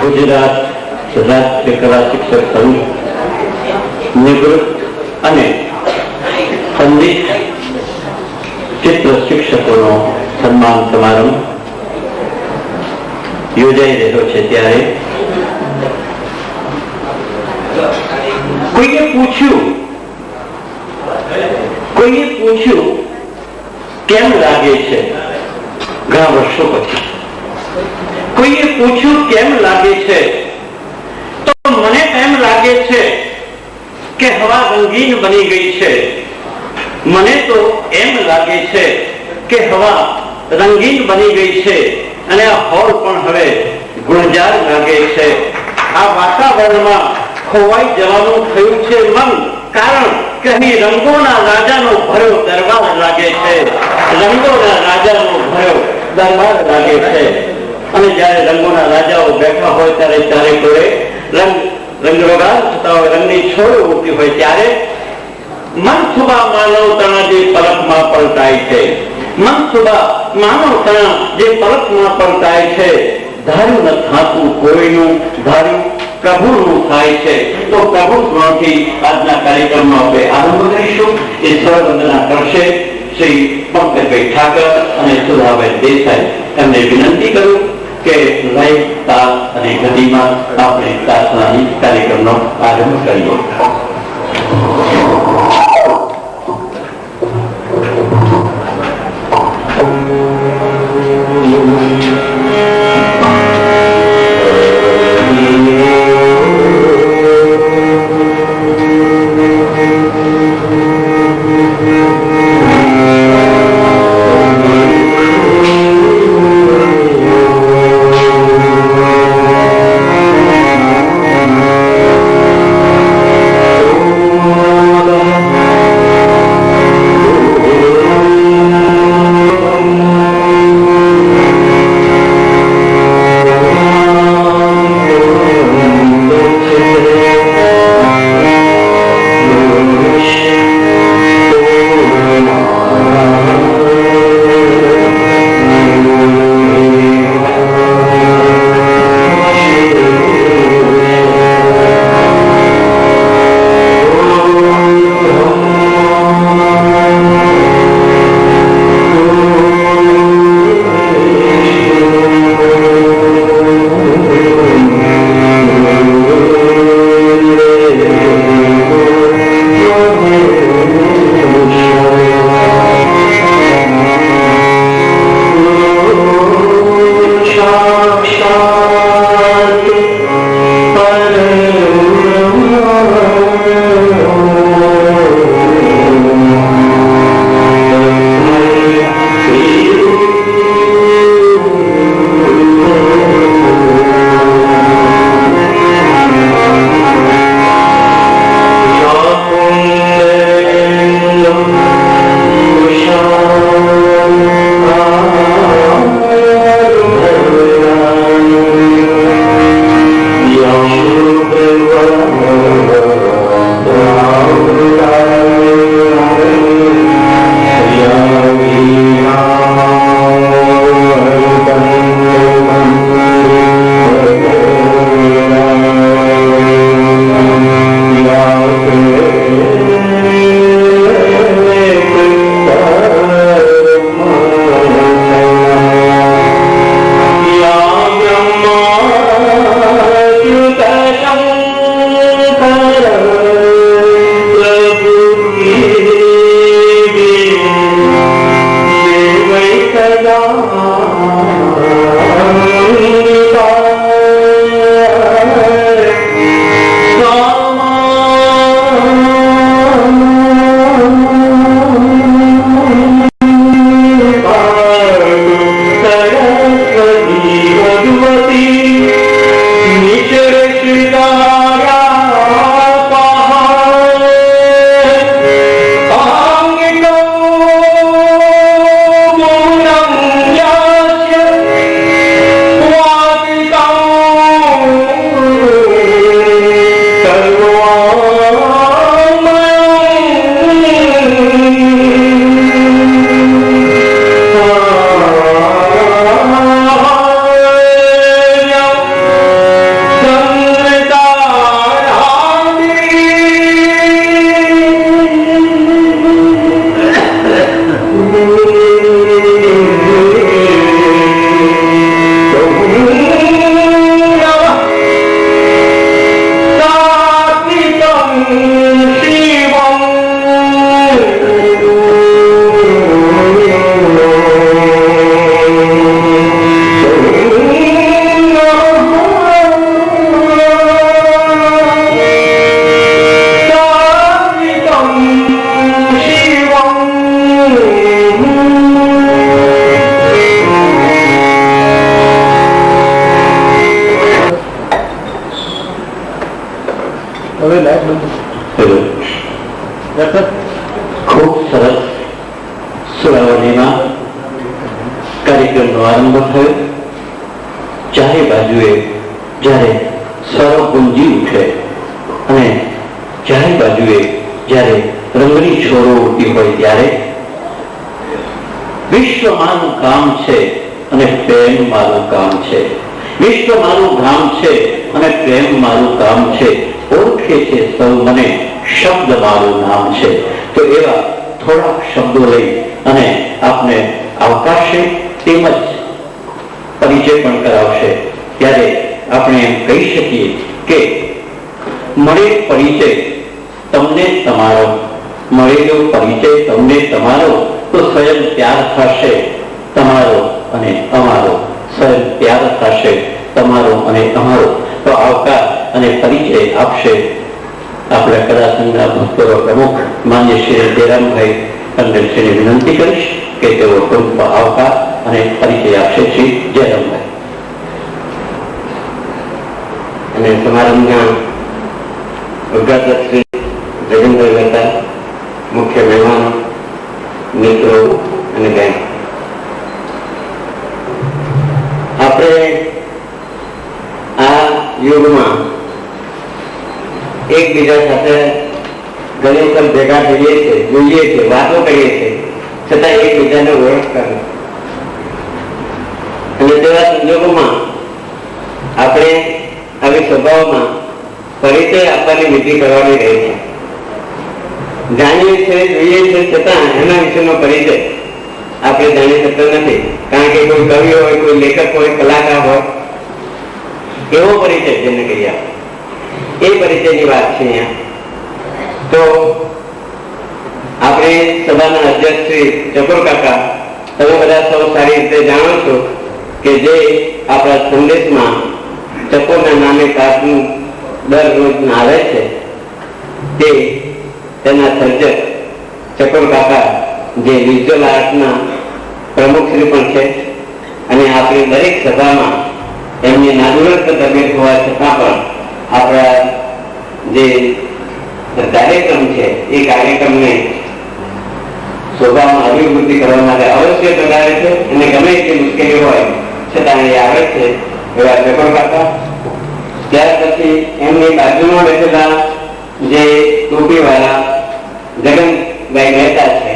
ગુજરાત રાષ્ટ્રીય કલા શિક્ષક સંઘ નિવૃત્ત અને સંગીત ચિત્ર શિક્ષકોનો સન્માન સમારંભ યોજાઈ રહ્યો છે ત્યારે કોઈએ પૂછ્યું કેમ લાગે છે ઘણા વર્ષો પછી કોઈએ પૂછ્યું કેમ લાગે છે તો મને એમ લાગે છે કે હવા રંગીન બની ગઈ છે. મને તો એમ લાગે છે કે હવા રંગીન બની ગઈ છે અને આ હોલ પણ હવે ગુણજાર લાગે છે. આ વાતાવરણમાં ખોવાઈ જવાનું થયું છે મન, કારણ કે અહીં રંગોના રાજાનો ભર્યો દરબાર લાગે છે. રંગોના રાજાનો ભર્યો દરબાર લાગે છે. અને જ્યારે રંગોના રાજાઓ બેઠા હોય ત્યારે ચારે કોઈ રંગરોગાન થતા હોય, રંગની છોડ ઉડતી હોય ત્યારે મનસુબા માનવતાના જે પલકમાં પલટાય છે, મનસુબા માનવતાના જે પલકમાં પલટાય છે, ધાર્યું ન થાતું કોઈનું, ધાર્યું પ્રભુનું થાય છે. તો પ્રભુ સ્મરણથી આજના કાર્યક્રમનો આપણે આરંભ કરીશું. એ સ્વર વંદના કરશે શ્રી પંકજભાઈ ઠાકર અને સુધાબેન દેસાઈ. એમને વિનંતી કરું કે લય, તાલ અને ગતિમાં આપણે પ્રાર્થનાની કાર્યક્રમનો આરંભ કરીએ. Oh खूब सरस सुरावलीમાં કાર્યક્રમનો આરંભ થયો. ચારે બાજુએ જ્યારે સ્વરો ગુંજી ઉઠે અને ચારે બાજુએ જ્યારે રંગની છોરો ઉડતી હોય ત્યારે વિશ્વ મારું ગામ છે અને પ્રેમ મારું ગામ છે, વિશ્વ મારું ગામ છે અને પ્રેમ મારું ગામ છે, ઓળખે છે સૌ મને શબ્દ મારું નામ છે. તો એવા થોડાક શબ્દો લઈ અને આપને આવકારશે તેમજ પરિચય પણ કરાવશે. ત્યારે આપણે એમ કહી શકીએ કે મળે પરિચય તમને તમારો, મળેલો પરિચય તમને તમારો તો સ્વયં પ્યાર થશે તમારો અને અમારો, સ્વયં પ્યાર થશે તમારો અને અમારો. તો આવકાર અને પરિચય આપશે આપણા કલા સંઘના ભૂતપૂર્વ પ્રમુખ માન્ય શ્રી જયરામભાઈ ટંડેલશ્રીને વિનંતી કરીશ કે તેઓ ટૂંકમાં આવકાર અને પરિચય આપશે. શ્રી જયરામભાઈ. અને સમારંભના ઉદ્ઘાટક શ્રી જગનભાઈ મહેતા, મુખ્ય મહેમાનો, મિત્રો અને બેન, આપણે આ યુગમાં એકબીજા સાથે ઘણી વખત ભેગા થઈએ છીએ, જોઈએ છીએ, વાતો કરીએ છીએ, છતાં એકબીજાને ઓળખતા નથી. અને તેવા સંજોગોમાં આપણે આવી સભાઓમાં પરિચય આપવાની વિધિ કરવાની રહે છે. જાણીએ છીએ, જોઈએ છીએ, છતાં એના વિશેનો પરિચય આપણે જાણી શકતા નથી. કારણ કે કોઈ કવિ હોય, કોઈ લેખક હોય, કલાકાર હોય, એવો પરિચય જેને કહીએ એ પરિચયની વાત છે અહીંયા. તો આપણે સભાના અધ્યક્ષ શ્રી ચકોર કાકા, તમે બધા સૌ સારી રીતે જાણો છો કે જે આપણા સંદેશમાં ચકોરના નામે કાર્ટૂન દરરોજ આવે છે તે તેના સર્જક ચકોર કાકા જે વિઝ્યુઅલ આર્ટના પ્રમુખ શ્રી પણ છે. અને આપણી દરેક સભામાં એમની નાદુરસ્ત તબિયત હોવા છતાં પણ આપણા જે કાર્યક્રમ છે એ કાર્યક્રમને શોભામાં અભિવૃદ્ધિ કરવા માટે અવશ્ય કરાવે છે. અને ગમે એટલી મુશ્કેલી હોય છતાં એ આવે છે એવા ચકોર કાકા. ત્યાર પછી એમની બાજુમાં બેઠેલા જે ટોપીવાળા જગનભાઈ મહેતા છે,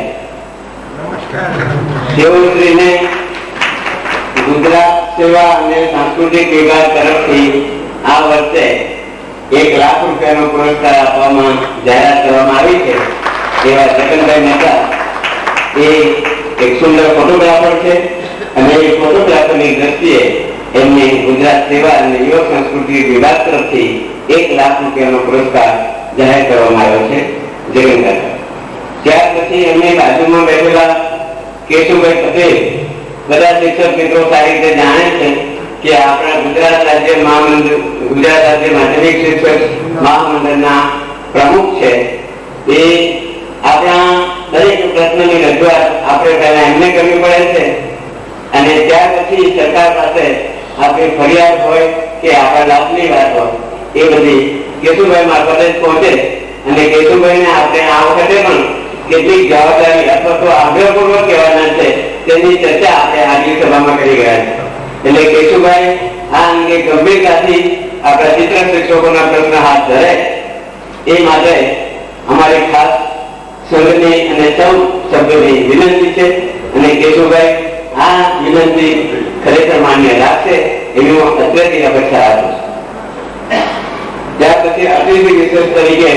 તેઓશ્રીને ગુજરાત સેવા અને સાંસ્કૃતિક વિભાગ તરફથી આ વર્ષે 1 લાખ રૂપિયાનો પુરસ્કાર આપવામાં જાહેરાત કરવામાં આવી છે. એવા જગનભાઈ મહેતા એ એક સુંદર ફોટોગ્રાફર છે અને એ ફોટોગ્રાફરની દ્રષ્ટિએ એમને ગુજરાત સેવા અને યુવક સંસ્કૃતિ વિભાગ તરફથી 1 લાખ રૂપિયાનો પુરસ્કાર જાહેર કરવામાં આવ્યો છે. જગનભાઈ. ત્યાર પછી એમની બાજુમાં બેઠેલા કેશુભાઈ પટેલ, બધા શિક્ષક મિત્રો સારી રીતે જાણે છે કે આપણા ગુજરાત રાજ્ય માધ્યમિક શિક્ષક મહામંડળના પ્રમુખ છે. એ આપણા દરેક પ્રશ્નની રજૂઆત આપણે પહેલા એમને કરવી પડે છે અને ત્યાર પછી સરકાર પાસે આપણી ફરિયાદ હોય કે આપણા લાભની વાત હોય એ બધી કેશુભાઈ મારફતે જ પહોંચે. અને કેશુભાઈને આપણે આ વખતે પણ કેટલીક જવાબદારી અથવા તો આગ્રહપૂર્વક કહેવાના છે તેની ચર્ચા આપણે આજની સભામાં કરી ગયા છે. એટલે કેશુભાઈ આ અંગે ગંભીરતાથી આપણા ચિત્ર શિક્ષકોના પ્રશ્ન હાથ ધરે એ માટે અમારી ખાસ સંઘની અને સૌ સભ્યોની વિનંતી છે. અને કેશુભાઈ આ વિનંતી ખરેખર માન્ય રાખશે એવી હું અત્યારથી અપેક્ષા રાખું છું. ત્યાર પછી અતિથિ વિશેષ તરીકે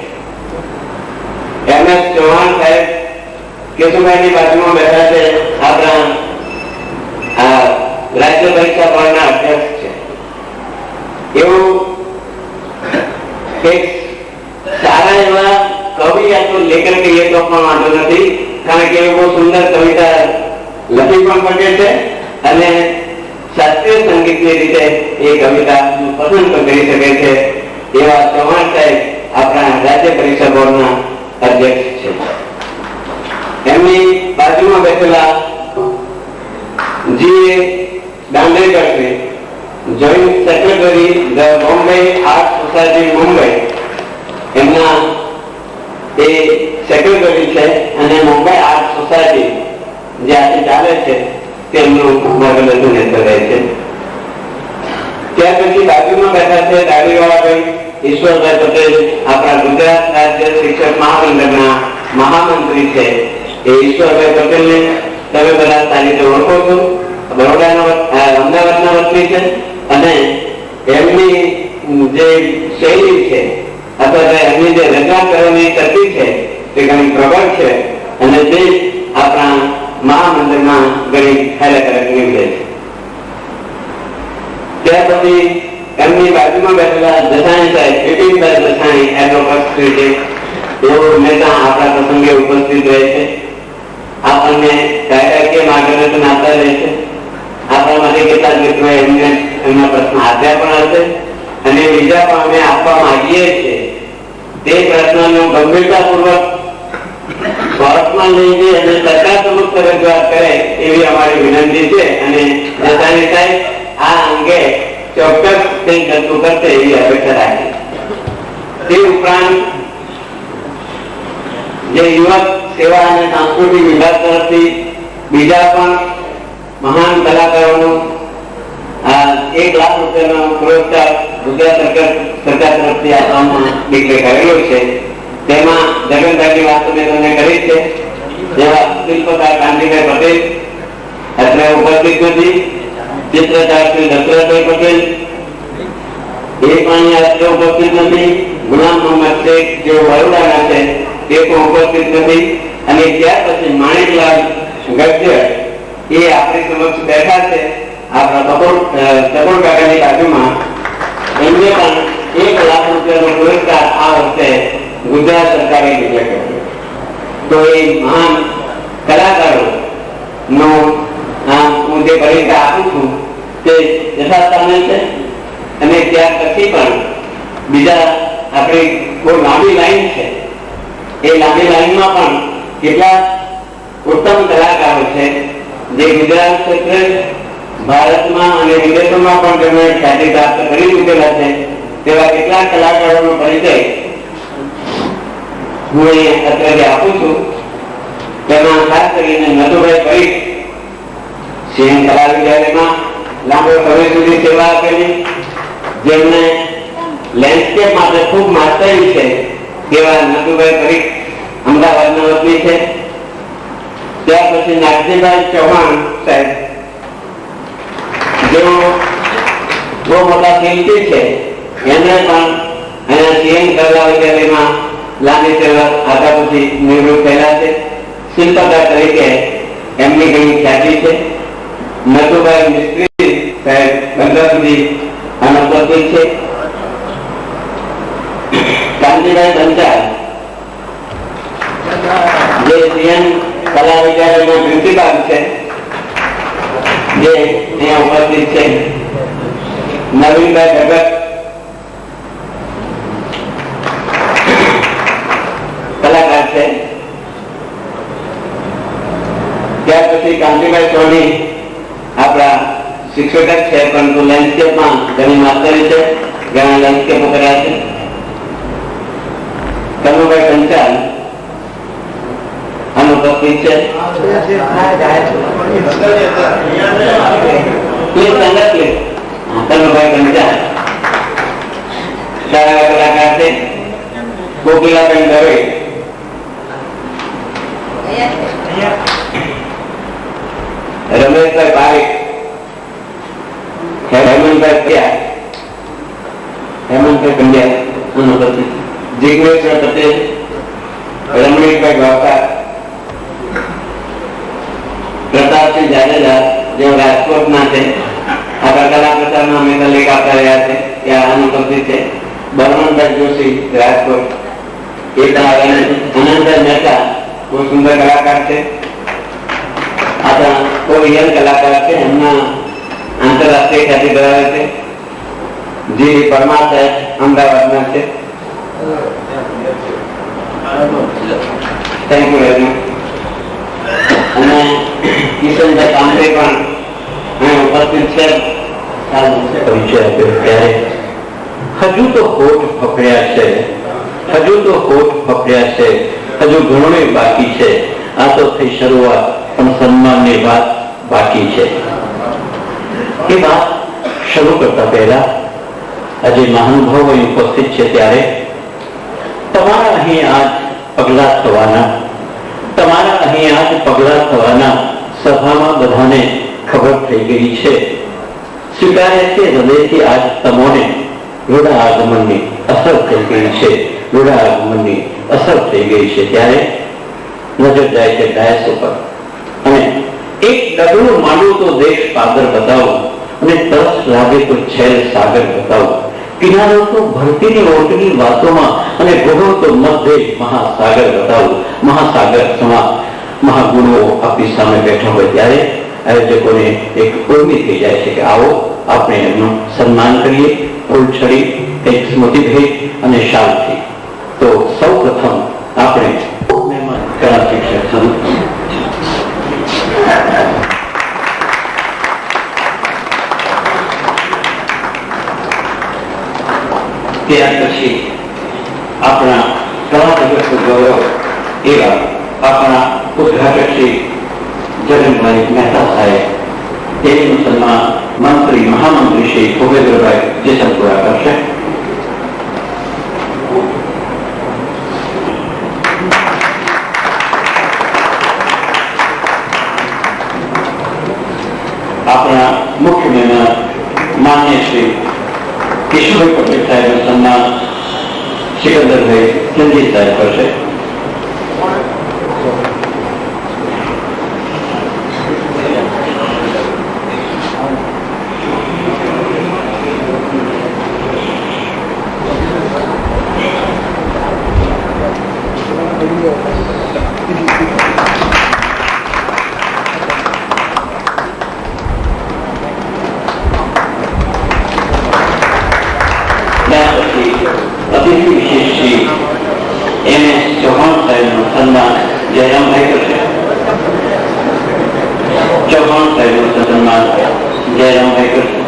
MS ચૌહાણ સાહેબ કેશુભાઈની બાજુમાં બેઠા છે. આપણા રાજ્ય પરીક્ષા બોર્ડના અધ્યક્ષ છે. એવું એક સારા એવા કવિ અથવા લેખક કહીએ તો પણ વાંધો નથી, કારણ કે બહુ સુંદર કવિતા લખી પણ શકે છે અને શાસ્ત્રીય સંગીતની રીતે એ કવિતા પસંદ પણ કરી શકે છે. એવા ચૌહાણ સાહેબ આપણા રાજ્ય પરીક્ષા બોર્ડના અધ્યક્ષ છે. એમની બાજુમાં બેઠેલા જી દાંડેકર છે, joint secretary the Bombay art society Mumbai. Secretary છે અને મુંબઈ આર્ટ સોસાયટી જે આજે ચાલે છે તેમનું માર્ગદર્શન હેઠળ રહે છે. ત્યાર પછી બાજુમાં બેઠા છે દાઢીવાળાભાઈ ઈશ્વરભાઈ પટેલ, આપણા ગુજરાત રાજ્ય શિક્ષક મહામંડળના મહામંત્રી છે. એ ઈશ્વરભાઈ પટેલને તમે બધા સારી રીતે ઓળખો છો. અમદાવાદના વતની છે અને એમની જે શૈલી છે અથવા એમની જે રચના કરવાની શક્તિ છે તે ઘણી પ્રબળ છે અને તે આપણા મહામંદિરમાં ઘણી ફાયદાકારક નીવડે છે. ત્યાર પછી એમની બાજુમાં બેઠેલા જસાણી સાહેબ, વિપિનભાઈ જસાણી એડવોકેટ છે, તેઓ હંમેશા આપણા પ્રસંગે ઉપસ્થિત રહે છે. આપણને કાયદાકીય માર્ગદર્શન આપતા રહે છે. આપણા માટે કેટલાક મિત્રો એમને એમના પ્રશ્ન આપ્યા પણ હશે અને બીજા પણ અમે આપવા માંગીએ છીએ. તે પ્રશ્નનો ગંભીરતાપૂર્વક ભારતમાં લઈને અને સરકાર સમક્ષ રજૂઆત કરે એવી અમારી વિનંતી છે અને જસાણી સાહેબ આ અંગે ચોક્કસ કંઈક કરતું કરશે એવી અપેક્ષા રાખી. તે ઉપરાંત જે યુવક સેવા અને સાંસ્કૃતિક વિભાગ તરફથી બીજા પણ મહાન કલાકારોનું 1 લાખ રૂપિયાનો પુરસ્કાર ગુજરાત સરકાર તરફથી આપવામાં ડિક્લેર કરેલો છે. તેમાં જગનભાઈની વાત મેં તમને કરી છે. જેવા શિલ્પકાર કાંતિભાઈ પટેલ અત્યારે ઉપસ્થિત નથી, ચિત્રકાર શ્રી દશરથભાઈ પટેલ એ પણ અત્યારે ઉપસ્થિત નથી, ગુલામ મોહમ્મદ શેખ જેઓ બરોડાના છે તે પણ ઉપસ્થિત નથી અને ત્યાર પછી માણેકલાલ ગજ્જર એ આપણી સમક્ષ બેઠા છે. આપણા ટકોર કાકાની બાજુમાં એમને પણ 1 લાખ રૂપિયાનો પુરસ્કાર આ વર્ષે ગુજરાત સરકારે ડિક્લેર કર્યો. તો એ મહાન કલાકારો નો હું જે પરીક્ષા આપું છું તે યથાસ્થાને છે અને ત્યાર પછી પણ બીજા આપણી બહુ લાંબી લાઈન છે. એ લાંબી લાઈનમાં પણ કેટલાક ઉત્તમ કલાકારો છે જે ગુજરાત ક્ષેત્રે ભારતમાં અને વિદેશોમાં પણ તેમણે ખ્યાતિ પ્રાપ્ત કરી ચૂકેલા છે. તેવા કેટલાક કલાકારોનો પરિચય હું અહીં અત્યારે આપું છું. તેમાં ખાસ કરીને નથુભાઈ પરીખ સિંહ કલા વિદ્યાલયમાં લાંબો સમય સુધી સેવા આપેલી, જેમને લેન્ડસ્કેપ માટે ખૂબ માસ્ટરી છે તેવા નથુભાઈ પરીખ અમદાવાદના વતની છે. ત્યાર પછી નાગજીભાઈ ચૌહાણ સાહેબ જેઓ બહુ મોટા શિલ્પી છે, એને પણ અહીંયા સીએમ કલા વિદ્યાલયમાં લાંબી સેવા આપ્યા પછી નિવૃત્ત થયેલા છે. શિલ્પકાર તરીકે એમની ઘણી ખ્યાતિ છે. નથુભાઈ મિસ્ત્રી સાહેબ બંદર સુધી અનુપસ્થિત છે. કાંતિભાઈ પંચાલ જે સીએમ કલા વિદ્યાલયના પ્રિન્સિપાલ છે જે અહીંયા ઉપસ્થિત છે. નવીનભાઈ ભગત કલાકાર છે. ત્યાર પછી કાંતિભાઈ સોની આપણા શિક્ષક જ છે પરંતુ લેન્ડસ્કેપમાં ઘણી માસ્ટરી છે, ઘણા લેન્ડસ્કેપો કર્યા છે. કનુભાઈ પંચાલ અનુપસ્થિત છે. કનુભાઈ પંચાલ સારા કલાકાર છે. કોકિલાબેન દવે રમેશભાઈ પારેખ, હેમંતભાઈ પંડ્યા, અનુપસ્થિત. જિગ્નેશ્વર પટેલ, રમણીકભાઈ વાવકાર, પ્રતાપસિંહ જાડેજા જેઓ રાજકોટના છે, આપણા કલા પ્રચારમાં અમે લેખ આપતા રહ્યા છે ત્યાં અનુપસ્થિત છે. બળવંતભાઈ જોશી રાજકોટ, એ આનંદભાઈ મહેતા બહુ સુંદર કલાકાર છે. આપણા કોઈ યંગ કલાકાર છે, એમના આંતરરાષ્ટ્રીય ખ્યાતિ ધરાવે છે. જે પરમાર સાહેબ અમદાવાદના છે. Thank you very much. અને કિશનભાઈ કામરે પણ ઉપસ્થિત છે. પરિચય આપ્યો ત્યારે હજુ તો હોઠ ફફડ્યા છે હજુ ઘણું બાકી છે. આ તો થઈ શરૂઆત, પણ સન્માનની વાત બાકી છે. એ વાત શરૂ કરતા પહેલા આજે મહાનુભાવો ઉપસ્થિત છે ત્યારે તમારા અહીં આજ પગલા થવાના સભામાં બધાને ખબર થઈ ગઈ છે. સ્વીકારે છે હૃદયથી આજ તમોને રૂડા આગમનની અસર થઈ ગઈ છે. ત્યારે નજર જાય છે ડાયસ ઉપર અને એક ડગલું માંડવું તો દેશ પાદર બતાવો અને તરસ લાગે તો છેલ સાગર બતાવો. કિનારો તો ભરતીની ઓટની વાતોમાં અને ગોળો તો મધ્ય મહાસાગર બતાવો. મહાસાગર સમા મહાગુણો આપણી સામે બેઠા હોય ત્યારે આયોજકોને એક ઉર્મી થઈ જાય છે કે આવો આપણે એમનું સન્માન કરીએ, ફૂલછડી, એક સ્મૃતિ ભેટ અને શાલથી. તો સૌ પ્રથમ આપણે કળા શિક્ષક ત્યાર પછી આપણા કળા જગતનું ગૌરવ એવા આપણા ઉદ્ઘાટક શ્રી જગનભાઈ મહેતા સાહેબ, તેમનું સન્માન મહામંત્રી શ્રી ભૂપેન્દ્રભાઈ જેસલપુરા કરશે. આપણા મુખ્ય મહેમાન માન્ય શ્રી કેશુભાઈ પટેલ સાહેબનું સન્માન સિકંદરભાઈ ચંદી સાહેબ કરશે. અતિથિ વિશેષ શ્રી MS ચૌહાણ સાહેબનું સન્માન જયરામભાઈ કરશે. ચૌહાણ સાહેબનું સન્માન જયરામભાઈ કરશે.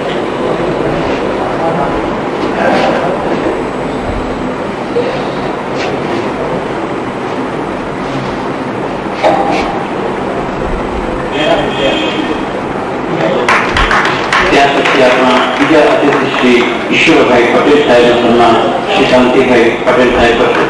ત્યાર પછી આપણા બીજા અતિથિ શ્રી ઈશ્વરભાઈ પટેલ સાહેબનું સન્માન શ્રી શાંતિભાઈ પટેલ સાહેબ કરશે.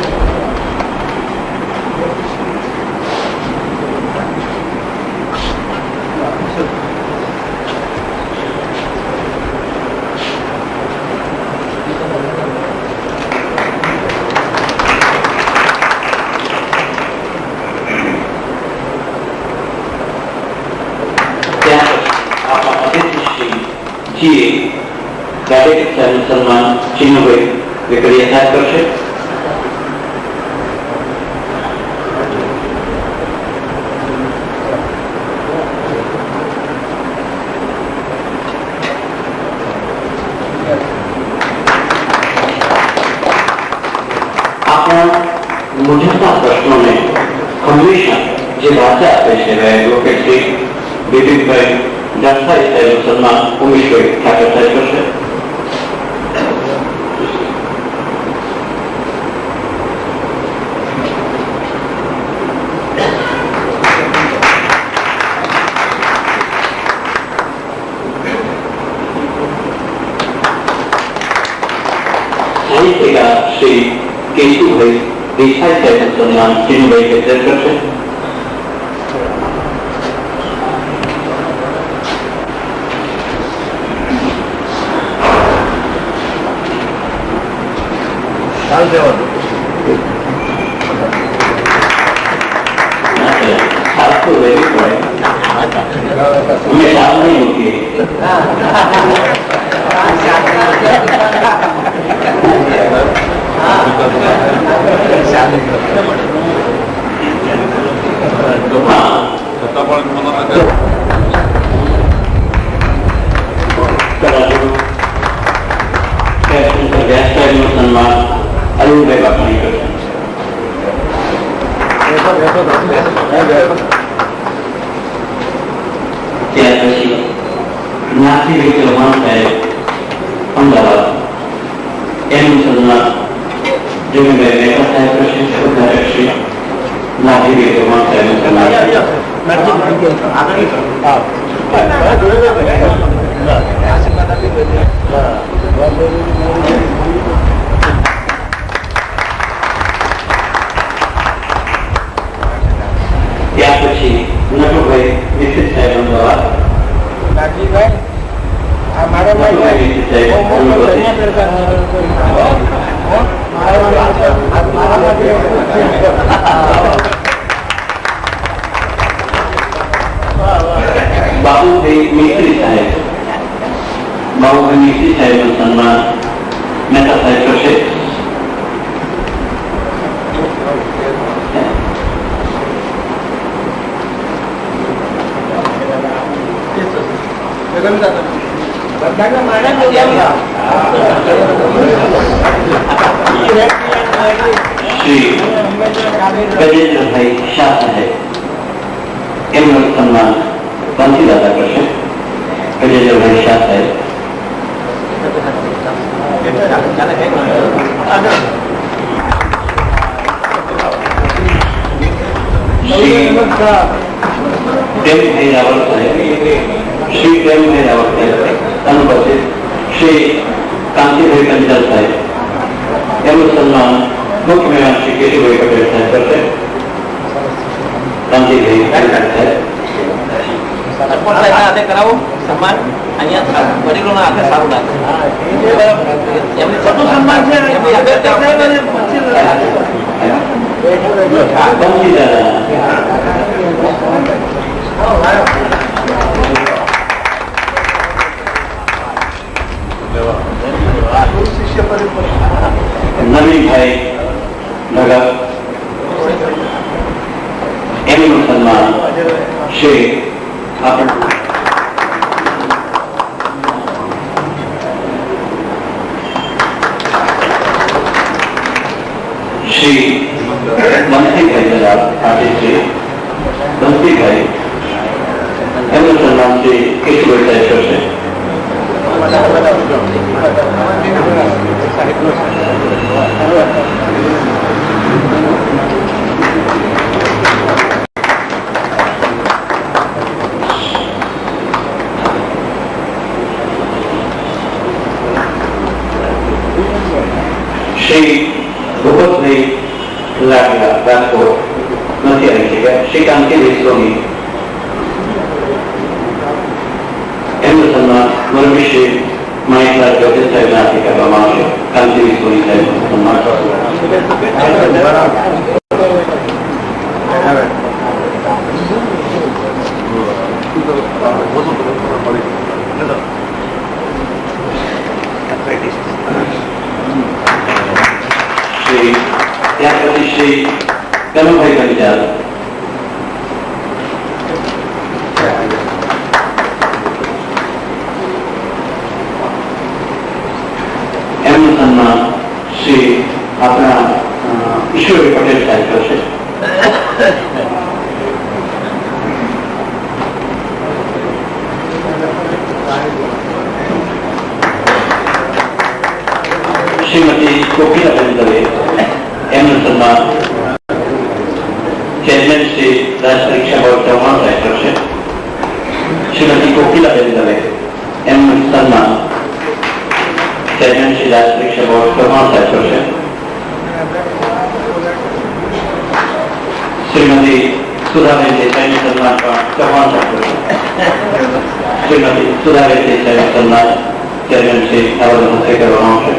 સન્માન ચિન્નુભાઈ વેકરિયા સાહેબ કરશે. આપણા મૂંઝવતા પ્રશ્નોને હંમેશા જે ભાષા આપે છે એડવોકેટ શ્રી બિપિનભાઈ જનસાઈ સાહેબનું સન્માન ઉમેશભાઈ ઠાકર સાહેબ કરશે. સાહિત્યકાર શ્રી કેશુભાઈ દેસાઈ સાહેબનું સન્માન ચિન્નુભાઈ કેસર કરશે. સન્માન અરવિંદભાઈ બાપાણી કરશે. ત્યાર પછી નાસિરભાઈ ચૌહાણ સાહેબ અમદાવાદ, એમનું સન્માન જમીનભાઈ મહેતા સાહેબ કરશે. ઉદ્ઘાટક શ્રી चौहान साहब सन्मान ત્યાર પછી નટુભાઈ નિશ્ચિત સાહેબ અમદાવાદ બાબુભાઈ મિસ્ત્રી સાહેબ નું સન્માન મહેતા સાહેબ કરશે. શ્રી ગજેન્દ્રભાઈ શાહ સાહેબ એમનું સન્માન બંસીદાદા કરશે. ગજેન્દ્રભાઈ શાહ સાહેબ શ્રી પ્રેમભાઈ રાવલ સાહેબ શ્રી પ્રેમભાઈ રાવલ સાહેબ અનુપસ્થિત. શ્રી કાંતિભાઈ કંચાલ સાહેબ એમનું સન્માન મુખ્ય મહેમાન શ્રી કેશુભાઈ પટેલ સાહેબ કરશે. કાંતિભાઈ કંચાલ સાહેબ કરાવો સન્માન. અહીંયા વડીલોના હાથે સારું લાગે. એમની સૌ સન્માન છે. નવીનભાઈ નગર એમનું સન્માન શ્રી શ્રી બંસીભાઈ દલાલ આર્ટિસ્ટ શ્રી બંસીભાઈ એમનું સન્માન શ્રી કેશુભાઈ સાહેબ કરશે. શ્રી ભૂપતભાઈ લાગલા રાજકોટ નથી આવી શક્યા. શ્રી કાંતિભાઈ સ્વામી એમનું સન્માન મોરબી શ્રી માણેકલાલ જ્યોતિષ સાહેબના હાથે કરવામાં આવશે. કાંતિભાઈ સ્વામી સાહેબનું સન્માન શ્રી ત્યાર પછી શ્રી કનુભાઈ કંચાલ એમનું સન્માન શ્રી આપણા ઈશ્વરભાઈ પટેલ સાહેબ કરશે. શ્રીમતી કોકિલાબેન દવે એમનું સન્માન ચેરમેન શ્રી રાજ પરીક્ષા બોર્ડ ચૌહાણ સાહેબ કરશે. શ્રીમતી કોકિલાબેન દવે એમનું સન્માન ચેરમેન શ્રી રાજ પરીક્ષા બોર્ડ ચૌહાણ સાહેબ કરશે. શ્રીમતી સુધાબેન દેસાઈનું સન્માન પણ ચૌહાણ સાહેબ કરશે. શ્રીમતી સુધાબેન દેસાઈનું સન્માન ચેરમેન શ્રી આવડે હસ્તે કરવામાં આવશે.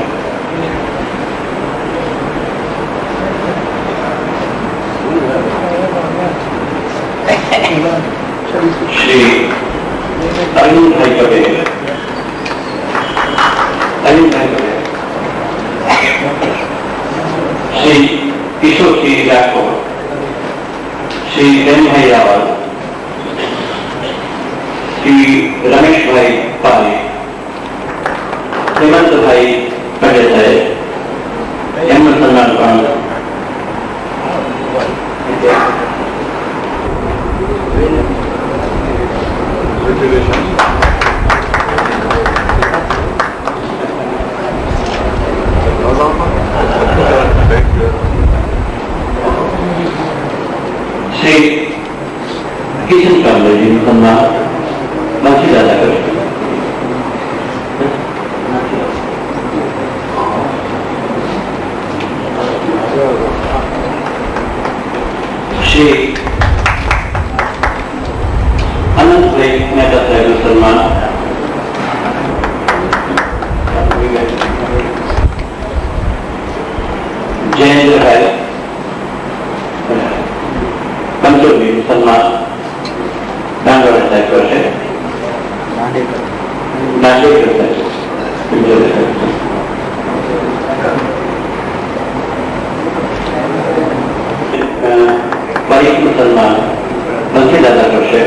શ્રી અરવિંદભાઈ પટેલ શ્રી કિશોરસિંહ રાઠોડ શ્રી પ્રેમભાઈ રાવલ શ્રી રમેશભાઈ પાલે હેમંતભાઈ પટેલ સાહેબ એમનું સન્માન પણ श्री किशन कामले जी सम्मान बाकी दादा कर श्री अनंत भाई मेहता साहब सम्मान जयेंद्र भाई पंचोली सम्मान डांगोरा साहब करશે नांदेड़ बारीक मुसलमान बंसी दादा करશે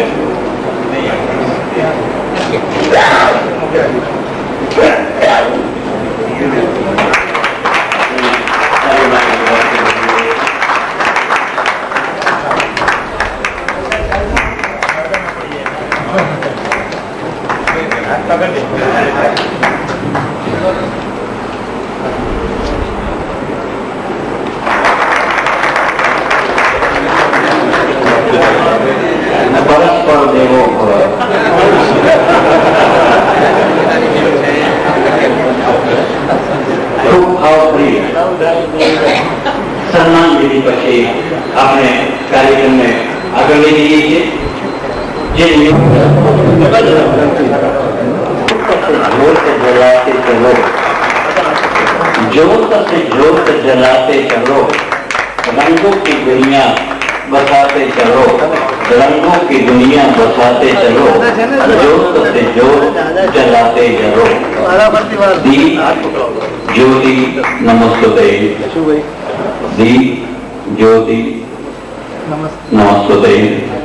परस्पर देवो खूब भावप्रिय सम्मान विधि પછી આપણે કાર્યક્રમને આગળ લઈ જઈએ છીએ જે जोत से जोत जलाते चलो रंगों की दुनिया बसाते चलो रंगों की दुनिया बसाते चलो जोत से जोत जलाते चलो दीप ज्योति नमस्ते दीप ज्योति नमस्ते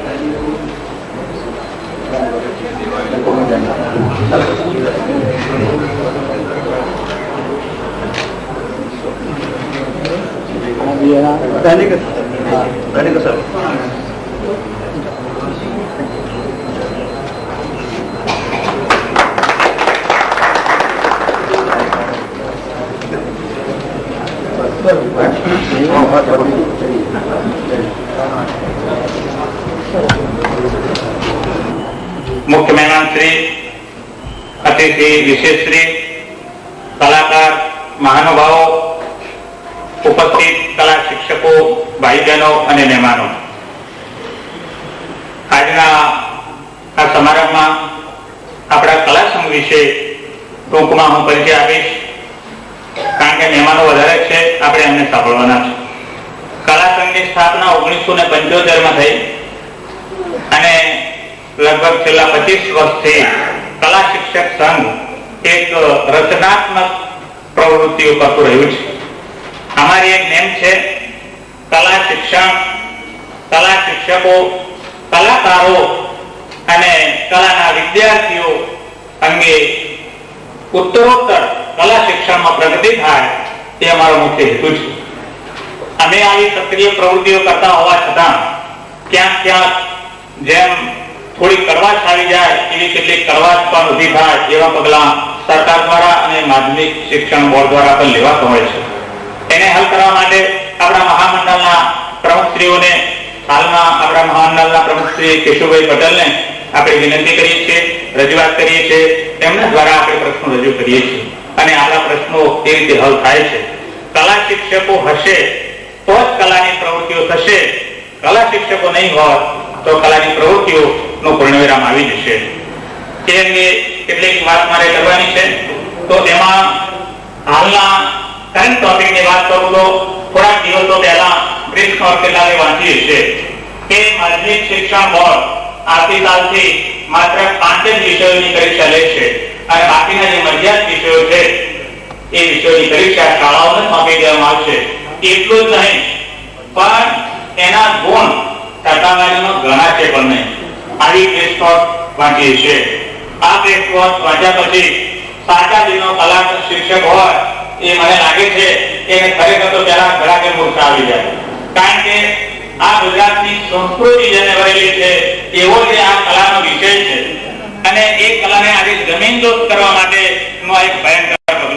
पहले का सर मुख्य मेहमान श्री अतिथि विशेष श्री कलाकार महानुभावों उपस्थित कला शिक्षकों भाई बहनों और मेहमानों आज समारंभ में अपना कला संघ विषे टूंक में हूँ परिचय आपीश कारण के मेहमानों वधारे छे आपणे एमने सांभळवाना छे। कला संघ की स्थापना 1975 में थई अने लगभग छेल्ला 25 वर्ष थी कला शिक्षक संघ एक रचनात्मक प्रवृत्तिओ करतुं रह्युं छे। हमारी एक नेम है कला शिक्षण कला शिक्षकों कलाकारों अने कलाना विद्यार्थीओ अंगे उत्तरोत्तर कला शिक्षण में प्रगति थाय ये अमारो मुख्य हेतु छे। अमे आवी सक्रिय प्रवृत्तिओ करता होवा छतां क्यांक जेम थोड़ी कड़वाश आवी जाय एवी કેટલીક कड़वाश पण ઊભી થાય એવા પગલાં સરકાર દ્વારા અને માધ્યમિક શિક્ષણ બોર્ડ દ્વારા પણ લેવાતા હોય છે। એને હલ કરવા માટે આપણા મહામંડળના પ્રમુખશ્રીઓને હાલમાં આપણા મહામંડળના પ્રમુખશ્રી કેશુભાઈ પટેલને આપણે વિનંતી કરીએ છીએ રજૂઆત કરીએ છીએ તેમના દ્વારા આપણે પ્રશ્નો રજૂ કરીએ છીએ અને આપણા પ્રશ્નો એ રીતે હલ થાય છે। કલા શિક્ષકો હશે તો જ કલાની પ્રવૃત્તિઓ થશે કલા શિક્ષકો નહીં હોય તો કલાની પ્રવૃત્તિઓનો પૂર્ણવિરામ આવી જશે। એ અંગે કેટલીક વાત મારે કરવાની છે તો એમાં હાલના करंट टॉपिक की बात करूं तो थोड़ा दिवसों पहला ब्रिक्स और किताबें वांची है कि माध्यमिक शिक्षण बोर्ड आती साल थी मात्र 5 विषयों की परीक्षा ले छे और बाकीना जे मर्यादित विषयों छे ए विषयों की परीक्षा शाळाओने सोंपी देवामां आवशे। એટલું જ નહીં પણ એના ગુણ ટકાવારીમાં ઘણા છે પણ નહીં આવી ટેસ્ટ વાંચીએ છીએ। આ ટેસ્ટ વાંચ્યા પછી સાચા દિનો કલા શિક્ષક હોય એ મને લાગે છે કે ખરેખર તો પહેલા ઘણા કે મૂર્છા આવી જાય કારણ કે આ ગુજરાતની સંસ્કૃતિ જેને વરેલી છે એવો જે આ કલાનો વિષય છે અને એ કલાને આજે જમીનદોસ્ત કરવા માટેનું એક ભયંકર પગલું છે।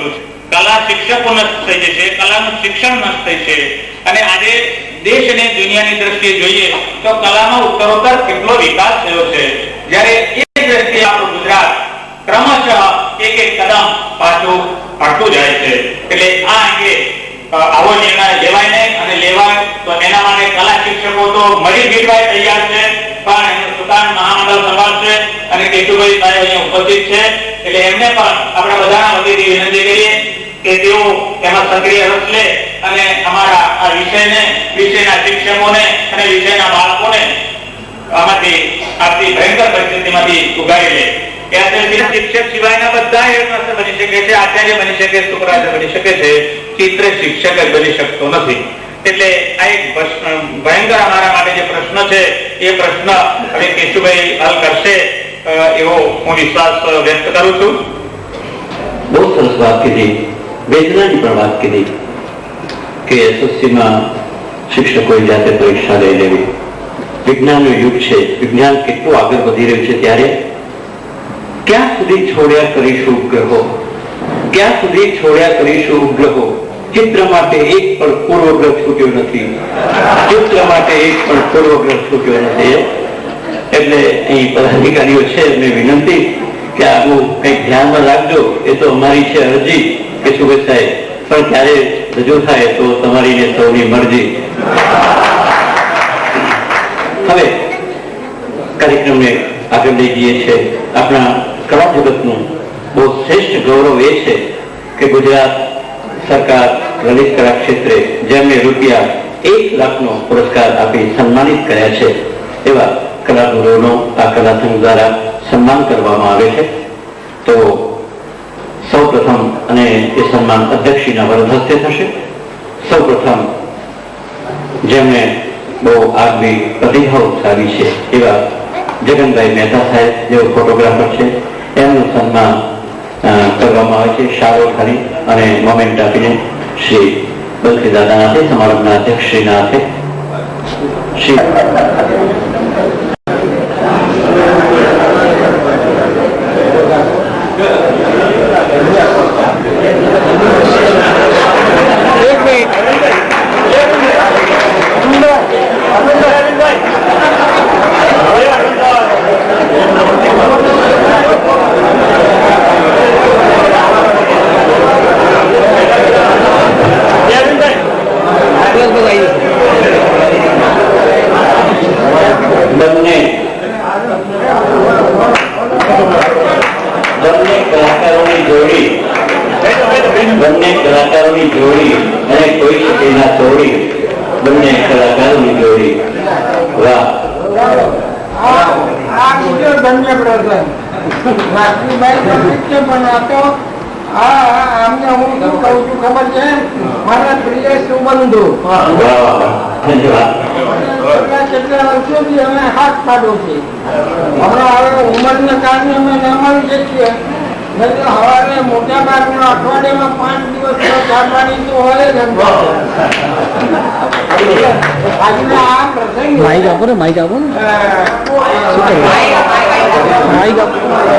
કલા શિક્ષકો નષ્ટ થઈ જશે, કલાનું શિક્ષણ નષ્ટ થઈ છે. અને આજે દેશ અને દુનિયાની દ્રષ્ટિએ જોઈએ તો કલામાં ઉત્તરોત્તર કેટલો વિકાસ થયો છે. જ્યારે એ દ્રષ્ટિએ આપણું ગુજરાત ક્રમશઃ એક એક કદમ પાછું હટતું જાય છે. એટલે આ અંગે આવો નિર્ણય લેવાય નહીં, અને લેવાય તો એના માટે કલા શિક્ષકો તો મરી ભીડવાય તૈયાર છે, પણ એનું સુકાન મહામંડળ સંભાળશે અને કેશુભાઈ સાહેબ અહીંયા ઉપસ્થિત છે. એટલે એમને પણ આપણે બધાના વતીથી વિનંતી કરીએ કે તેઓ એમાં સક્રિય રસ લે અને અમારા આ વિષયને, વિષયના શિક્ષકોને અને વિષયના બાળકોને આમાંથી આપણી ભયંકર પરિસ્થિતિમાંથી ઉગારી લે. શિક્ષક સિવાયના બધા હેડમાસ્ટર બની શકે છે, આચાર્ય બની શકે, સુપરવાઇઝર બની શકે છે, ચિત્ર શિક્ષક જ બની શકતો નથી. એટલે આ એક ભયંકર અમારા માટે જે પ્રશ્ન છે એ પ્રશ્ન હવે કેશુભાઈ હલ કરશે એવો હું વિશ્વાસ વ્યક્ત કરું છું. બહુ સરસ વાત કીધી, વેદનાની પણ વાત કીધી કે એસએસસીમાં શિક્ષકોએ જાતે પરીક્ષા લઈ લેવી. વિજ્ઞાનનો યુગ છે, વિજ્ઞાન કેટલું આગળ વધી રહ્યું છે, ત્યારે ક્યાં સુધી છોડ્યા કરીશું ઉપગ્રહો, ક્યાં સુધી છોડ્યા કરીશું ઉપગ્રહો. ચિત્ર માટે એક પણ પૂર્વગ્રહ છૂટ્યો નથી, ચિત્ર માટે એક પણ પૂર્વગ્રહ છૂટ્યો નથી. એટલે અહીં પદાધિકારીઓ છે એમને વિનંતી કે આનું કંઈક ધ્યાનમાં રાખજો. એ તો અમારી છે અરજી કે સુભાષ સાહેબ, પણ ક્યારે રજૂ થાય તો તમારી ને સૌની મરજી. હવે કાર્યક્રમને આગળ લઈ જઈએ છીએ. આપણા કલા જગતનું બહુ શ્રેષ્ઠ ગૌરવ એ છે કે ગુજરાત સરકાર લલિત કલા ક્ષેત્રે જેમને રૂપિયા 1 લાખનો પુરસ્કાર આપી સન્માનિત કર્યા છે, એવા કલાગુરુનો આ કલા સંઘ દ્વારા સન્માન કરવામાં આવે છે. તો સૌ પ્રથમ, અને એ સન્માન અધ્યક્ષીના વરદ હસ્તે થશે. સૌ પ્રથમ જેમણે બહુ આગવી પ્રતિભા ઉઠાવી છે એવા જગનભાઈ મહેતા સાહેબ, જેઓ ફોટોગ્રાફર છે, એમનું સન્માન કરવામાં આવે છે. શાળો ખાલી અને મોમેન્ટ આપીને શ્રી બલસી દાદાના હાથે, સમારંભના અધ્યક્ષશ્રીના હાથે શ્રી બંને કલાકારોની જોડી અને કોઈ શકે ના તોડી, બંને કલાકારોની જોડી. વાહ, ખબર છે મારા પ્રિય સુબંધુ કેટલા વર્ષોથી અમે હાથ પાડો છે. હમણાં હવે ઉંમરના કારણે અમે ન મળી શકીએ. સવારે મોટા ભાગના અઠવાડિયામાં 5 દિવસ ચા પાણી તો હોય જ. આજના આ પ્રસંગ માઇક આપો ને, માઇક આપો ને, માઇક આપો.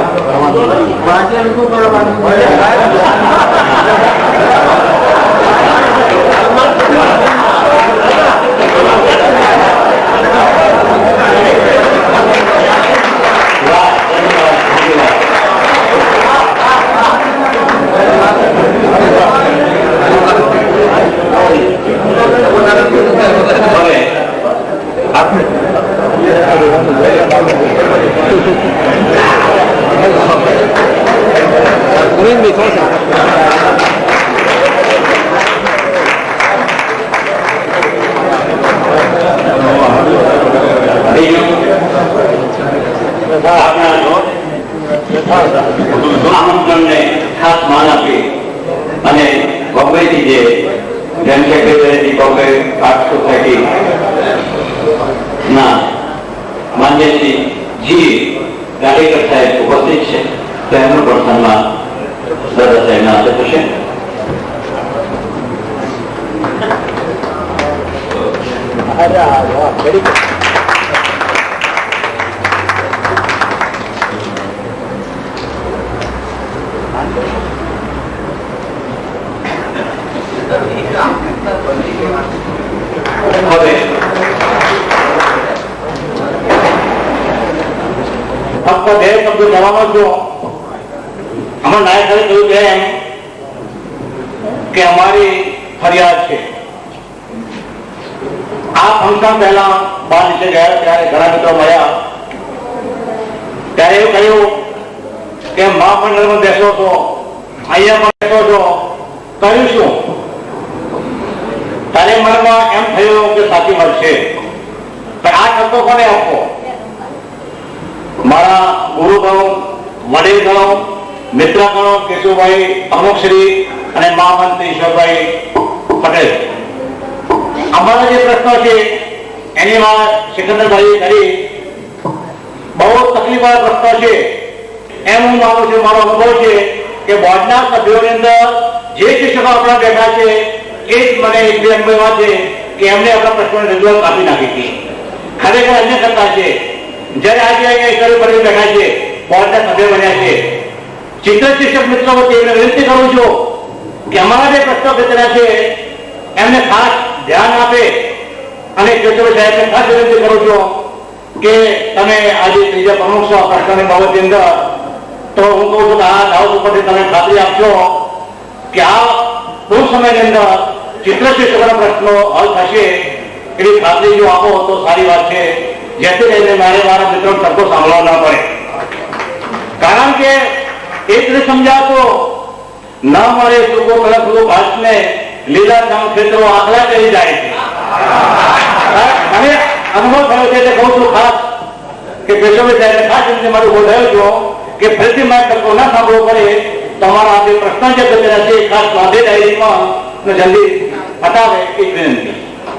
આમંત્રણને ખાસ માન આપી અને બોમ્બેથી જે જન સેક્રેટરી બોમ્બે આર્ટ સોસાયટી ના માન્ય શ્રી જી ગાડેકર સાહેબ ઉપસ્થિત છે, તેમનું પણ સન્માન દાદા સાહેબના હાથે થશે. બે શબ્દો કહેવાનો છો. અમારા નાયક સાહેબ કહ્યું કે એમ કે અમારી ફરિયાદ છે. આ ફંક્શન પહેલા બહાર નીચે ગયા ત્યારે ઘણા મિત્રો મળ્યા, ત્યારે એવું કહ્યું કે મહામંડળમાં બેસો છો, અહીંયા પણ બેસો છો, કર્યું શું? તારે મનમાં એમ થયું કે સાચી વાત છે, પણ આ શબ્દો કોને આપો? મારા ગુરુ ગણો, વડીલ ગણો, મિત્ર ગણો કેશુભાઈ અમુકશ્રી અને મહામંત્રી ઈશ્વરભાઈ પટેલ. અમારા જે પ્રશ્નો છે એની વાત સિકંદરભાઈ કરી. બહુ તકલીફવાળા પ્રશ્નો છે. એમ હું માનું છું, મારો અનુભવ છે કે બોર્ડના સભ્યોની અંદર જે શિક્ષકો આપણા બેઠા છે એ જ મને એટલી અનુભવ છે કે એમને આપણા પ્રશ્નોની રજૂઆત આપી નાખી હતી. ખરેખર અન્ય કરતા છે. જયારે આજે અહીંયા ઈશ્વરી પટેલ બેઠા છે, બોર્ડના સભ્ય બન્યા છે, ચિત્ર શિક્ષક મિત્રો વચ્ચે એમને વિનંતી કરું છું કે અમારા જે પ્રશ્નો બેઠેલા છે એમને ખાસ ધ્યાન આપે. અને કેશુભાઈ સાહેબને ખાસ વિનંતી કરું છું કે તમે આજે ત્રીજા પ્રમુખ છો પ્રશ્નની બાબતની અંદર, તો હું કહું છું કે આ દાવત ઉપરથી તમે ખાતરી આપશો કે આ ટૂંક સમયની અંદર ચિત્ર શિક્ષકોના પ્રશ્નો હલ થશે એવી ખાતરી જો આપો તો સારી વાત છે, જેથી કરીને મારે મારા મિત્રો શબ્દો સાંભળવા ન પડે. કારણ કે એક રીતે સમજાતો ન મળે સુકો કલક ભાષને લીલા કામ ક્ષેત્રો આખલા કરી જાય છે. મને અનુભવ થયો છે એટલે કહું છું ખાસ કે કેશવભાઈ સાહેબને ખાસ રીતે મારું બોલાયો છો કે ફરીથી મારે તકો ના સાંભળવો પડે તો અમારા જે પ્રશ્ન જે બચેલા છે ખાસ સ્વાધ્યાય ડાયરીમાં જલ્દી બતાવે એ વિનંતી.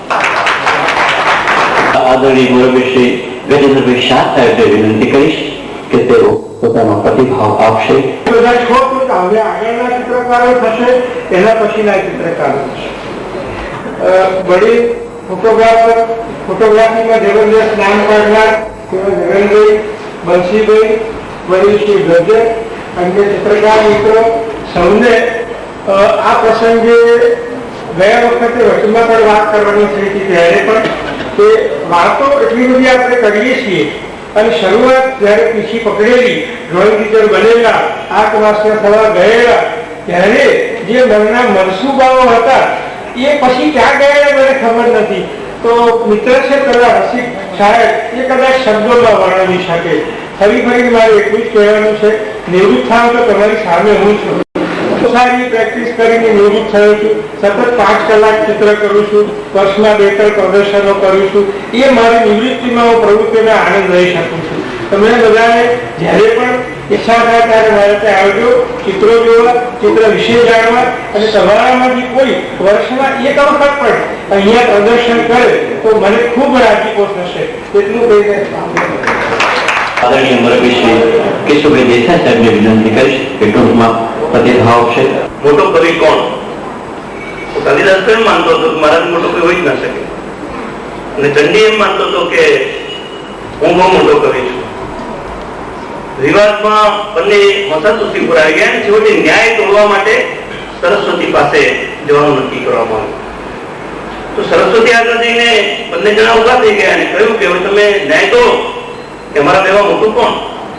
આદરણીય મુરબ્બી શ્રી ગજેન્દ્રભાઈ શાહ સાહેબને વિનંતી કરીશ કે તેઓ પોતાનો પ્રતિભાવ આપશે. હવે આગળના ચિત્રકારો થશે, એના પછીના ચિત્રકારો થશે. વડીલ ફોટોગ્રાફર, ફોટોગ્રાફીમાં જબરદસ્ત નામ કાઢનાર જગનભાઈ, બંસીભાઈ, વડીલ શ્રી ગજર, અન્ય ચિત્રકાર મિત્રો સૌને આ પ્રસંગે ગયા વખતે વચમાં પણ વાત કરવાની થઈ હતી ત્યારે પણ કે વાતો એટલી બધી આપણે કરીએ છીએ અને શરૂઆત જયારે પીછી પકડેલી, ડ્રોઈંગ ટીચર બનેલા, આ ક્લાસના થવા ગયેલા ત્યારે જે મનના મનસુબાઓ હતા એ પછી ક્યાં ગયા મને ખબર નથી. તો મિત્ર છે કદાચ રસિક સાહેબ એ કદાચ શબ્દોમાં વર્ણવી શકે. ફરી મારે એટલું જ કહેવાનું છે, નિવૃત્ત થાવ તો તમારી સામે હું છું. સારી પ્રેક્ટિસ કરીને નિવૃત્ત થયો છું. સતત 5 કલાક ચિત્ર કરું છું, વર્ષમાં 2-3 પ્રદર્શનો કરું છું. એ મારી નિવૃત્તિમાં હું પ્રવૃત્તિનો આનંદ લઈ શકું છું. તમે બધાને જ્યારે પણ ઈચ્છા થાય ત્યારે મારે ત્યાં આવજો, ચિત્રો જોવા, ચિત્ર વિશે જાણવા, અને તમારામાંથી કોઈ વર્ષમાં 1 વખત પણ અહીંયા પ્રદર્શન કરે તો મને ખૂબ રાજીપો થશે. એટલું કહીને આદરણીય મુરબ્બી શ્રી કેશુભાઈ દેસાઈ સાહેબને વિનંતી કરીશ કે ટૂંકમાં પ્રતિભાવ છે. મોટો કવિ કોણ? કાલિદાસ એમ માનતો હતો કે મારા મોટો કવિ હોય જ ના શકે, અને ચંડી એમ માનતો હતો કે હું બહુ મોટો કવિ છું. વિવાદમાં બંને મસાતુસી પર આવી ગયા અને છેવટે ન્યાય તોડવા માટે સરસ્વતી પાસે જવાનું નક્કી કરવામાં આવ્યું. તો સરસ્વતી આગળ જઈને બંને જણા ઉભા થઈ ગયા અને કહ્યું કે હવે તમે ન્યાય તોડો કે અમારા બેવા મોટું કોણ?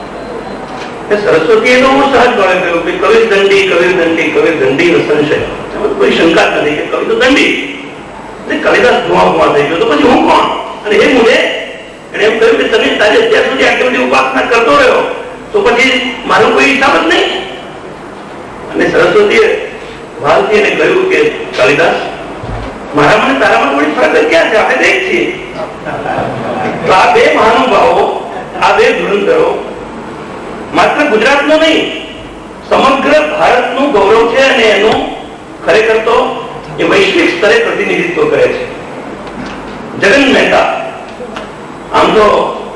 સરસ્વતીએ તો હું સહજ ભાવે કહ્યું કે કવિર દંડી, કવિર દંડી, કવિર દંડી નો સંશય. કોઈ શંકા નથી કે કવિ તો દંડી. કાલિદાસ ધુઆ થઈ ગયો તો પછી હું કોણ? અને એ મુજે એને એમ કહ્યું કે તમે તારે અત્યાર સુધી આટલી બધી ઉપાસના કરતો રહ્યો તો પછી મારું કોઈ હિસાબ જ નહીં. અને સરસ્વતીએ ભારતી એને કહ્યું કે કાલિદાસ, મારા મને તારામાં થોડી ફરક ક્યાં છે? આપણે એક છીએ. તો આ બે મહાનુભાવો, આ બે ધુરંધરો માત્ર ગુજરાતનું નહીં સમગ્ર ભારતનું ગૌરવ છે અને એનું ખરેખર તો એ વૈશ્વિક સ્તરે પ્રતિનિધિત્વ કરે છે. જગન મહેતા આમ તો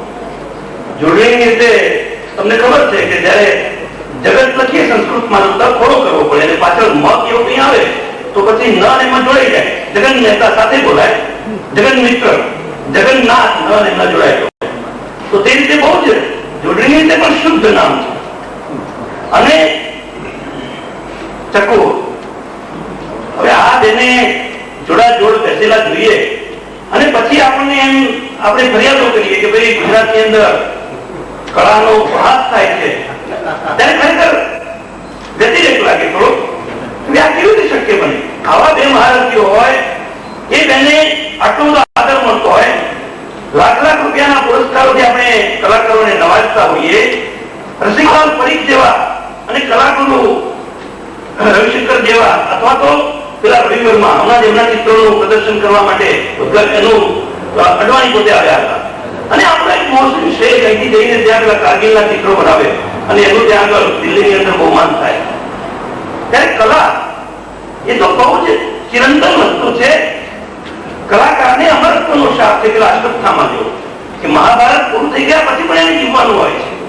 જોડણીની રીતે તમને ખબર છે કે જયારે જગત લખીએ સંસ્કૃતમાં તો ખોડો કરવો પડે અને પાછળ મત એવું કઈ આવે તો પછી ન અને એમાં જોડાઈ જાય. જગન મહેતા સાથે બોલાય, જગન મિત્ર, જગન્નાથ ન અને ન જોડાય. તો તે રીતે બહુ છે. જોડણીની રીતે પણ શુદ્ધ નામ છે. અને ચકો હવે આ તેને જોડાજોડ બેસેલા જોઈએ અને પછી આપણને એમ આપણે ફરિયાદો કરીએ કે ભાઈ ગુજરાતની અંદર કળાનો ભાગ થાય છે ત્યારે ખરેખર વ્યતિરેક લાગે થોડો. આ કેવી રીતે શક્ય બને? આવા બે મહારથીઓ હોય, એ બેને આટલો બધો આદર મળતો હોય, લાખ લાખ રૂપિયાના પુરસ્કારોથી આપણે કલાકારોને નવાજતા હોઈએ, રસિકલાલ પરીખ જેવા અને કલાકારો રવિશંકર જેવા અથવા તો પેલા રવિ વર્મા હમણાં એમના ચિત્રોનું પ્રદર્શન કરવા માટે એનું અડવાણી પોતે આવ્યા હતા અને આપણે એક મોસમ શેખ અહીંથી જઈને ત્યાં પેલા કારગિલના ચિત્રો બનાવે અને એનું ત્યાં આગળ દિલ્હીની અંદર બહુ માન થાય. ત્યારે કલા એ તો બહુ જ ચિરંતન વસ્તુ છે. કલાકારને અમરત્વનો શાપ છે. પેલા અશ્વત્થામા જેવો કે મહાભારત પૂરું થઈ ગયા પછી પણ એને જીવવાનું હોય છે.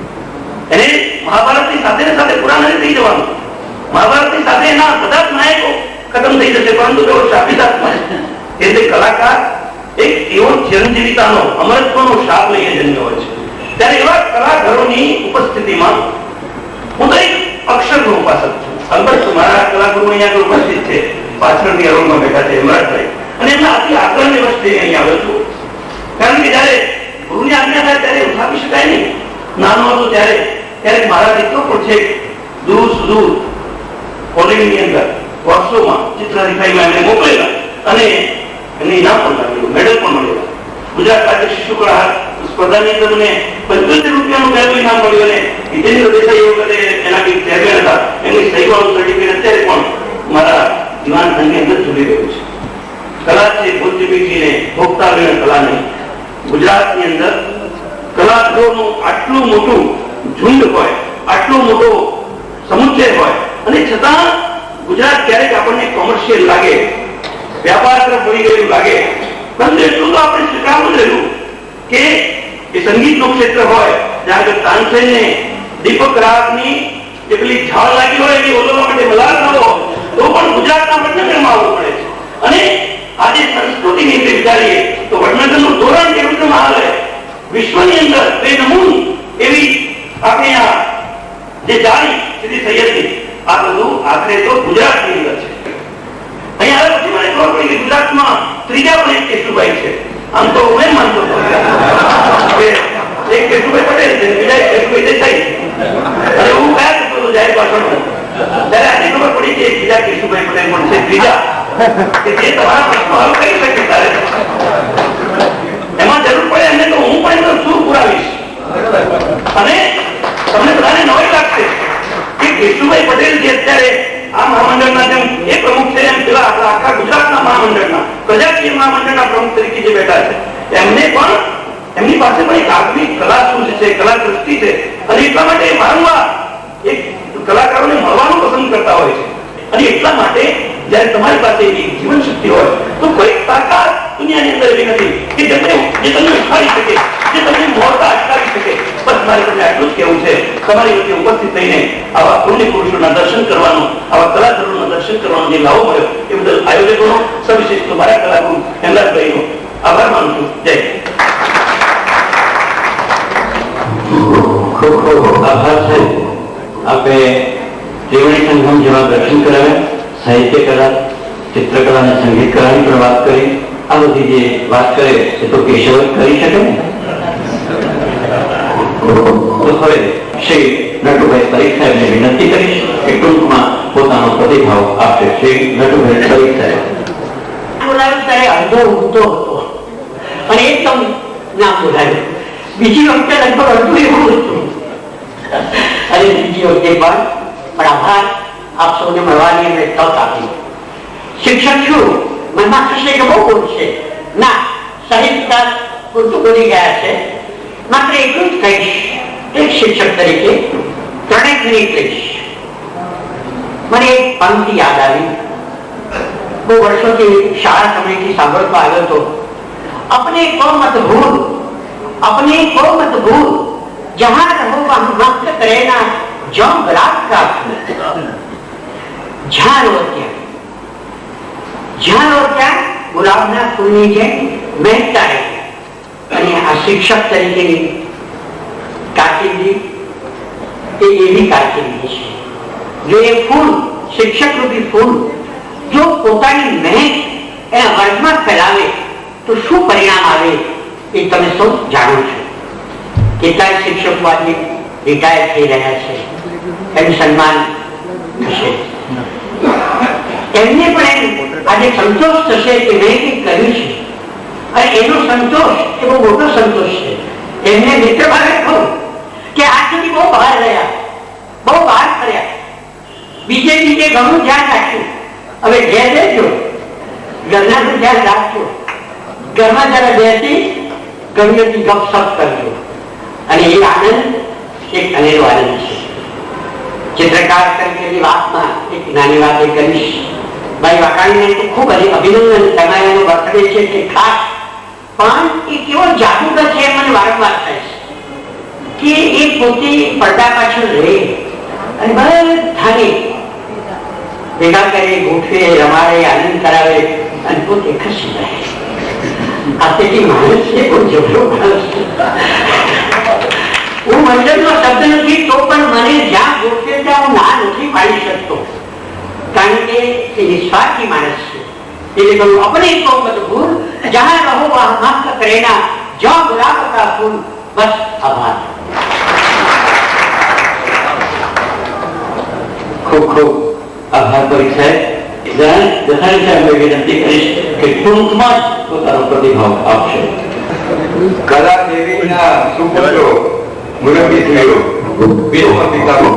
એને મહાભારતની સાથે સાથે પૂરા નથી થઈ જવાનું. મહાભારતની સાથે એના બધા જ નાયકો ખતમ થઈ જશે, પરંતુ તેઓ શાપિત આત્મા છે. એટલે કલાકાર એક એવો ચિરંજીવિતાનો અમરત્વનો શાપ લઈને જન્મ્યો હોય છે. ત્યારે એવા કલાકારોની ઉપસ્થિતિમાં હું તો એક અક્ષરનો ઉપાસક છું. અલબત્ત મારા કલાગુરુ અહીંયા ઉપસ્થિત છે, પાછળની હરોળમાં બેઠા છે હેમરાજભાઈ, અને એમના અતિ આગ્રહની વચ્ચે અહીં આવ્યો છું. કારણ કે જયારે ગુરુની આજ્ઞા થાય ત્યારે ઉઠાવી શકાય નહીં. નાનો હતો ત્યારે મારા મિત્રો પણ છે દૂર સુદૂર કોલેજની અંદર વર્ષોમાં ચિત્રહરીફાઈમાં એમને મોકલેલા અને એમને ઇનામ પણ લાગેલું, મેડલ પણ મળેલા. ગુજરાત રાજ્ય શિશુ કળા સ્પર્ધાની અંદર મને 75 રૂપિયાનું પહેલું ઇનામ મળ્યું અને જીતેન્દ્ર દેસાઈ એ વખતે એના કંઈક ચેરમેન હતા. એમની સહીવાળું સર્ટિફિકેટ અત્યારે પણ મારા દિવાન સંઘની અંદર જોડી રહ્યું છે. કલા છે ભૂતજીવીજીને ભોગતા વિના કલા નહીં. ગુજરાતની અંદર કલાકારોનું આટલું મોટું ઝુંડ હોય, આટલો મોટો સમુચ્ચય હોય અને છતાં ગુજરાત ક્યારેક આપણને કોમર્શિયલ લાગે, વ્યાપાર તરફ વળી ગયેલું લાગે, પરંતુ એટલું તો આપણે સ્વીકારવું જ રહ્યું કે એ સંગીતનું ક્ષેત્ર હોય જ્યાં આગળ તાનસેન ને દીપક રાગની જે પેલી ઝાડ લાગી હોય એની ઓલવવા માટે મલાર ન હોય તો પણ ગુજરાતના વડનગરમાં આવવું પડે છે. અને આજે સંસ્કૃતિની રીતે વિચારીએ તો વડનગરનું ધોરણ કેવી રીતે હાલે વિશ્વની અંદર બે નમૂન એવી આપણે આ જે જાણી સીધી સૈયદની આ બધું આખરે તો ગુજરાતની અંદર છે. અહીંયા આવે પછી મને ખબર પડી કે ગુજરાતમાં ત્રીજા પણ એક કેશુભાઈ છે. આમ તો હું એમ માનતો હતો કે એક કેશુભાઈ પટેલ છે, બીજા એક કેશુભાઈ દેસાઈ, અને હું કયા કરતો હતો જાહેર ભાષણમાં. ત્યારે આજે ખબર પડી કે બીજા કેશુભાઈ પટેલ પણ છે ત્રીજા, કે જે તમારા પ્રશ્નો હલ કરી શકે. ત્યારે એમાં જરૂર પડે એમને તો હું પણ એનો સુર પુરાવીશ. અને તમને બધાને નવાઈ લાગશે કે કેશુભાઈ પટેલ જે અત્યારે આ મહામંડળના જેમ એ પ્રમુખ છે એમ પેલા આપણા આખા ગુજરાતના મહામંડળના પ્રજાકીય મહામંડળના પ્રમુખ તરીકે જે બેઠા છે એમને પણ એમની પાસે પણ એક આગવી કલા સૂઝ છે, કલા દૃષ્ટિ છે. અને એટલા માટે વારંવાર એક કલાકારોને મળવાનું પસંદ કરતા હોય છે. અને એટલા માટે જયારે તમારી પાસે એવી જીવન શક્તિ હોય તો કોઈ તાકાત દુનિયાની અંદર એવી નથી કે જે તમને ઉઠાડી શકે, જે તમને મોરતા અટકાવી શકે. બસ મારે તમને આટલું જ કહેવું છે, તમારી વચ્ચે ઉપસ્થિત થઈને આવા પુણ્ય પુરુષોના દર્શન કરવાનું, આવા કલાકારોના દર્શન કરવાનો જે લાભ મળ્યો એ બદલ આયોજકોનો સવિશેષ તો મારા કલાગુરુ હેમરાજભાઈનો આભાર માનું છું. જય. ખૂબ ખૂબ આભાર છે. આપણે ત્રિવેણી સંગમ જેવા દર્શન કરાવ્યા, સાહિત્ય કલા, ચિત્રકલા અને સંગીત કલાની પણ વાત કરી. આ બધી જે વાત કરે એ તો કેશવ કરી શકે ને. તો હવે શ્રી નટુભાઈ પરીખ સાહેબને વિનંતી કરીશ કે ટૂંકમાં પોતાનો પ્રતિભાવ આપશે. શ્રી નટુભાઈ પરીખ સાહેબ. બોલાવ્યો ત્યારે અડધો ઉઠતો હતો અને એકદમ ના બોલાવ્યો. બીજી વખતે લગભગ અડધું એવું હતું અને બીજી વખતે પણ આભાર આપ સૌને મળવાની એમને તક આપી. શિક્ષક છું, મનમાં થશે કે બહુ બોલશે. ના, સાહિત્ય પૂરતું બોલી ગયા છે. માત્ર એટલું જ કહીશ, એક શિક્ષક તરીકે 3 મિનિટ કહીશ. મને એક પંક્તિ યાદ આવી, બહુ વર્ષોથી શાળા સમયથી સાંભળતો આવ્યો હતો. अपने को मत भूल, अपने को मत भूल, जहां रहो वहां वक्त रहना, जो बरात का જ્યાં રો ત્યાં ગુલાબના ફૂલની જેમ મહેકતા રહે. અને આ શિક્ષક તરીકેની કારકિર્દી એ એવી કારકિર્દી છે જો એ ફૂલ, શિક્ષક રૂપી ફૂલ જો પોતાની મહેક એના વર્ગમાં ફેલાવે તો શું પરિણામ આવે એ તમે સૌ જાણો છો. કેટલાય શિક્ષકો આજે રિટાયર થઈ રહ્યા છે, એનું સન્માન થશે. એમને પણ આજે સંતોષ થશે કે મેં કંઈક કર્યું છે, અને એનો સંતોષ એ બહુ મોટો સંતોષ છે. એમને મિત્ર ભાવે કહું કે આજ સુધી બહુ બહાર રહ્યા, બહુ બહાર ફર્યા, બીજે ઘણું ધ્યાન રાખ્યું. હવે ઘેર રહેજો, ઘરનાનું ધ્યાન રાખજો, ઘરમાં જરા બેસી ઘણી બધી ગપસપ કરજો, અને એ આનંદ એક અનેરો આનંદ છે. ચિત્રકાર તરીકેની વાતમાં એક નાની વાત એ કરીશ. ભાઈ વાકાણીને તો ખૂબ અભિનંદન, તમારો બર્થડે છે કે ખાસ, પણ એ કેવો જાદુગર છે મને વારંવાર થાય છે કે એ પોતે પડદા પાછળ રહે અને બધાને ભેગા કરે, ગોઠવે, રમાડે, આનંદ કરાવે અને પોતે ખસી રહે. આ તેથી માણસ છે, બહુ જબરો માણસ છે. હું મંડળનો શબ્દ નથી તો પણ મને જ્યાં ગોઠવે ત્યાં હું ના નથી પાડી શકતો, કારણ કે એ નિસ્વાર્થી માણસ છે. એટલે કહું अपने को मत भूल जहां रहो वहां मस्त रहना जो गुलाब का फूल बस आभार. ખૂબ ખૂબ આભાર પરીક્ષાએ. જથાણી વિનંતી કરીશ કે ટૂંકમાં પોતાનો પ્રતિભાવ આપશે. કલા દેવીના સુપુત્રો મુરબ્બીશ્રીઓ, પિતાઓ,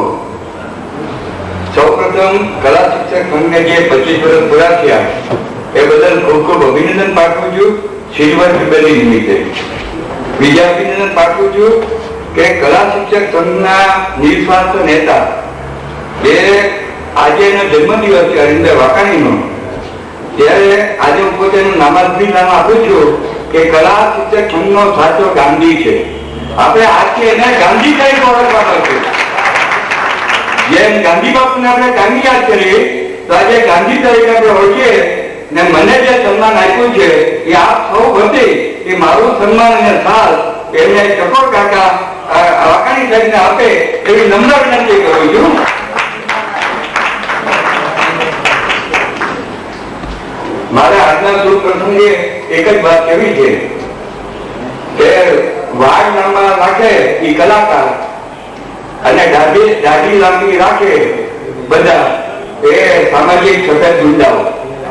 સૌપ્રથમ કલા શિક્ષક સંઘને જે 25 વર્ષ પૂરા થયા એ બદલ ખૂબ ખૂબ અભિનંદન પાઠવું છું સિલ્વર જુબેલી નિમિત્તે. બીજા અભિનંદન પાઠવું છું કે કલા શિક્ષક સંઘના નિસ્વાર્થ નેતા જે આજે એનો જન્મદિવસ છે અરિંદર વાકાણીનો, ત્યારે આજે હું પોતાનું નામાભિ નામ આપું છું કે કલા શિક્ષક સંઘનો સાચો ગાંધી છે. આપણે આજથી એને ગાંધી તરીકે ઓળખવાનો છે. જેમ ગાંધી બાપુને આપણે ગાંધી યાદ કરીએ તો આજે ગાંધી તરીકે આપણે ઓળખીએ. ને મને જે સન્માન આપ્યું છે એ આપ સૌ વતી એ મારું સન્માન અને સાથ એમને ચકોર કાકા વાકાણી સાહેબને આપે એવી નમ્ર વિનંતી કરું છું. મારે આજના શુભ પ્રસંગે એક જ વાત કહેવી છે કે વાઘ લાંબા રાખે એ કલાકાર અને દાઢી લાંબી રાખે બધા એ સામાજિક સફેદ ગુંડાઓ.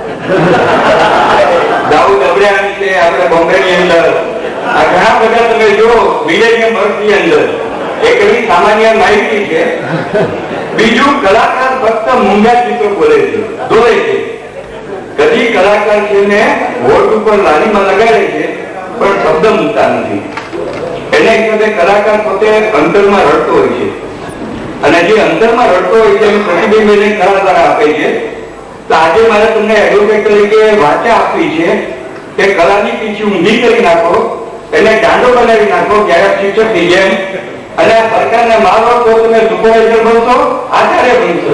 દાઉદ અબ્રાહમ છે આપણે બોમ્બે ની અંદર, આ ઘણા બધા તમે જો મિલેનિયમ અર્થ ની અંદર એક એવી સામાન્ય માહિતી છે. બીજું, કલાકાર ફક્ત મૂંગા ચિત્રો બોલે છે, દોરે છે. કદી કલાકાર છે ને વોટ ઉપર લારીમાં લગાડે છે પણ શબ્દ મૂકતા નથી. એને હિસાબે કલાકાર પોતે અંતરમાં રડતો હોય છે, અને જે અંતરમાં રડતો હોય છે એનું પ્રતિબિંબ એને કલાકાર આપે છે. તો આજે મારે તમને એડવોકેટ તરીકે વાચા આપવી છે કે કલાની પીછી ઊંધી કરી નાખો, એને દાંડો બનાવી નાખો ક્યારેક શિક્ષકની જેમ, અને સરકારને મારો તો તમે સુપરવાઇઝર બનશો, આચાર્ય બનશો,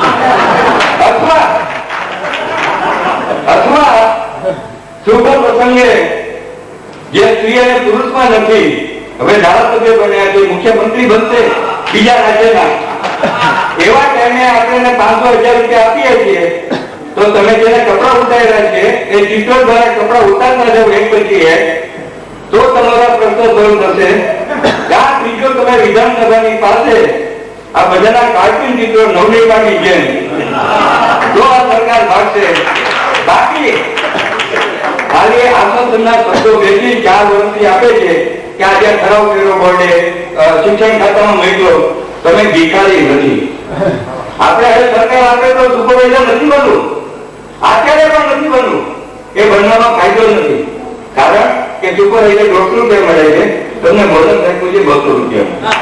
અથવા શુભ પ્રસંગે જે સ્ત્રી અને પુરુષમાં નથી, હવે ધારાસભ્ય બન્યા છે, મુખ્યમંત્રી બનશે બીજા રાજ્યના, એવા ટાઈમે આપણે 500,000 રૂપિયા આપીએ છીએ. તો તમે જેને કપડા ઉતાર્યા છે એ ચિત્રો દ્વારા કપડા ઉતારતા જાવ એક પછી એક, તો તમારા પ્રશ્ન સોલ્વ થશે. ત્યાં ત્રીજો, તમે વિધાનસભાની પાસે આ બધાના કાર્ટૂન ચિત્રો નવનિર્માણની જેમ તો આ સરકાર ભાગશે. બાકી ખાલી આશ્વાસનના શબ્દો બેસી 4 વર્ષથી આપે છે કે આજે ઠરાવ કર્યો બોર્ડે, શિક્ષણ ખાતામાં મોકલો, તમે ભિખારી નથી. આપણે હવે સરકાર આપે તો સુપરવાઇઝર નથી બનવું, આચાર્ય પણ નથી બનવું. એ બનવાનો ફાયદો નથી, કારણ કે સુપરવાઇઝર 150 રૂપિયા મળે છે, તમને ભોજન થયું છે 200 રૂપિયા.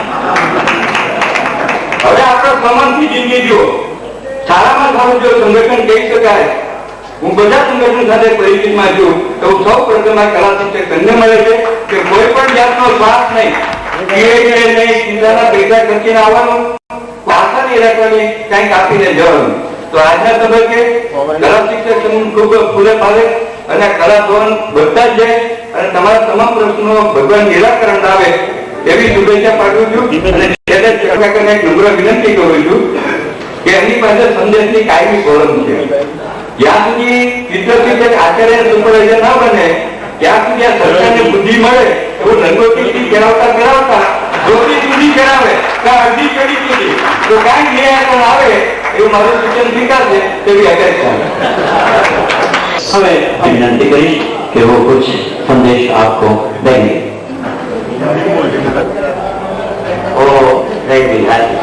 હવે આપણે સમાનથી જિંદગી જુઓ. સારામાં સારું જો સંગઠન કહી શકાય, હું બધા સંગઠન સાથે પરિચિતમાં છું, તો સૌ પ્રથમ આ કલા શિક્ષક સંઘને મળે છે કે કોઈ પણ જાતનો સ્વાર્થ નહીં, પૈસા ખર્ચીને આવવાનું, ભાષા નહીં રાખવાની, કંઈક આપીને જવાનું. તો આજના તબક્કે કલા શિક્ષક સંઘ ખૂબ ફૂલે ફાલે અને કલા ભવન બધા જ જાય અને તમારા તમામ પ્રશ્નો ભગવાન નિરાકરણ લાવે એવી શુભેચ્છા પાઠવું છું. અને એક નમ્ર વિનંતી કરું છું કે એમની પાસે સંદેશની કાયમી કોલમ છે. જ્યાં સુધી ચિત્ર શિક્ષક આચાર્ય સુપરવાઇઝર ના બને ત્યાં સુધી આ સરકારને બુદ્ધિ મળે એવું લંગોટી કરાવતા કે અડધી ચડી ગઈ તો કાંઈ નિરાકરણ આવે એવું મારું સૂચન સ્વીકારશે તેવી અપેક્ષા. હવે વિનંતી કરીશ કે वो कुछ संदेश आपको देंगे. ओ maybe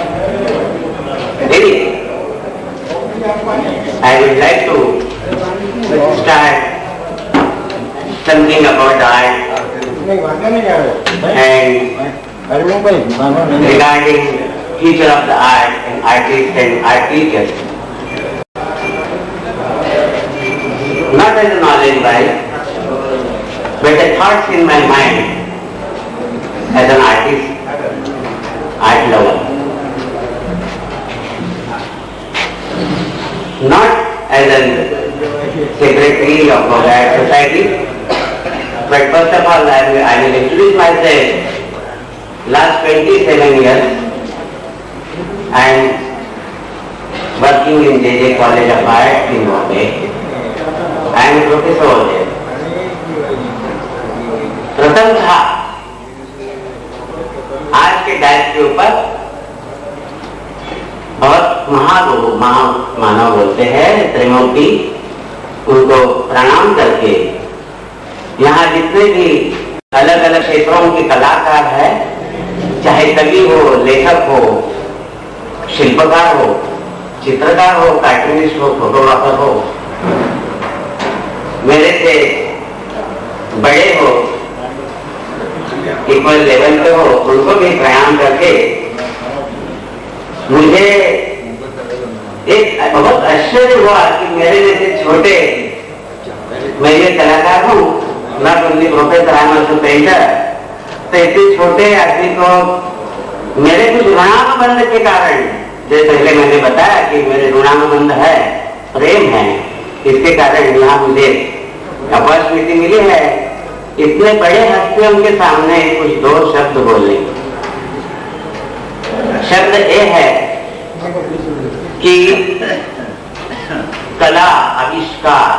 I would like to start something about art and regarding future of the art and artists and art teachers. Not as a knowledge wise, but the thoughts in my mind as an artist, art lover. Not as a secretary of a art society, but first of all I will introduce myself. Last 27 years I am working in JJ College of Art in Bombay. I am a professor over there. प्रथम था आज के DISE के ऊपर बहुत मानव बोलते हैं त्रिमूर्ति, उनको प्रणाम करके यहाँ जितने भी अलग अलग क्षेत्रों के कलाकार हैं, चाहे कवि हो, लेखक हो, शिल्पकार हो, चित्रकार हो, कार्टूनिस्ट हो, फोटोग्राफर हो, मेरे से बड़े हो, इक्वल लेवल पे हो, उनको भी प्रणाम करके मुझे एक बहुत आश्चर्य हुआ कि मेरे जैसे छोटे, मैं ये कलाकार हूँ, not only professor, I am also painter, तो इतने छोटे आदमी को मेरे कुछ ऋणानुबंध के कारण, जैसे पहले मैंने बताया कि मेरे ऋणानुबंध है, प्रेम है, इसके कारण यहाँ मुझे अपॉर्चुनिटी मिली है इतने बड़े हस्तियों के सामने कुछ दो शब्द बोलने. शब्द ये है कि कला आविष्कार.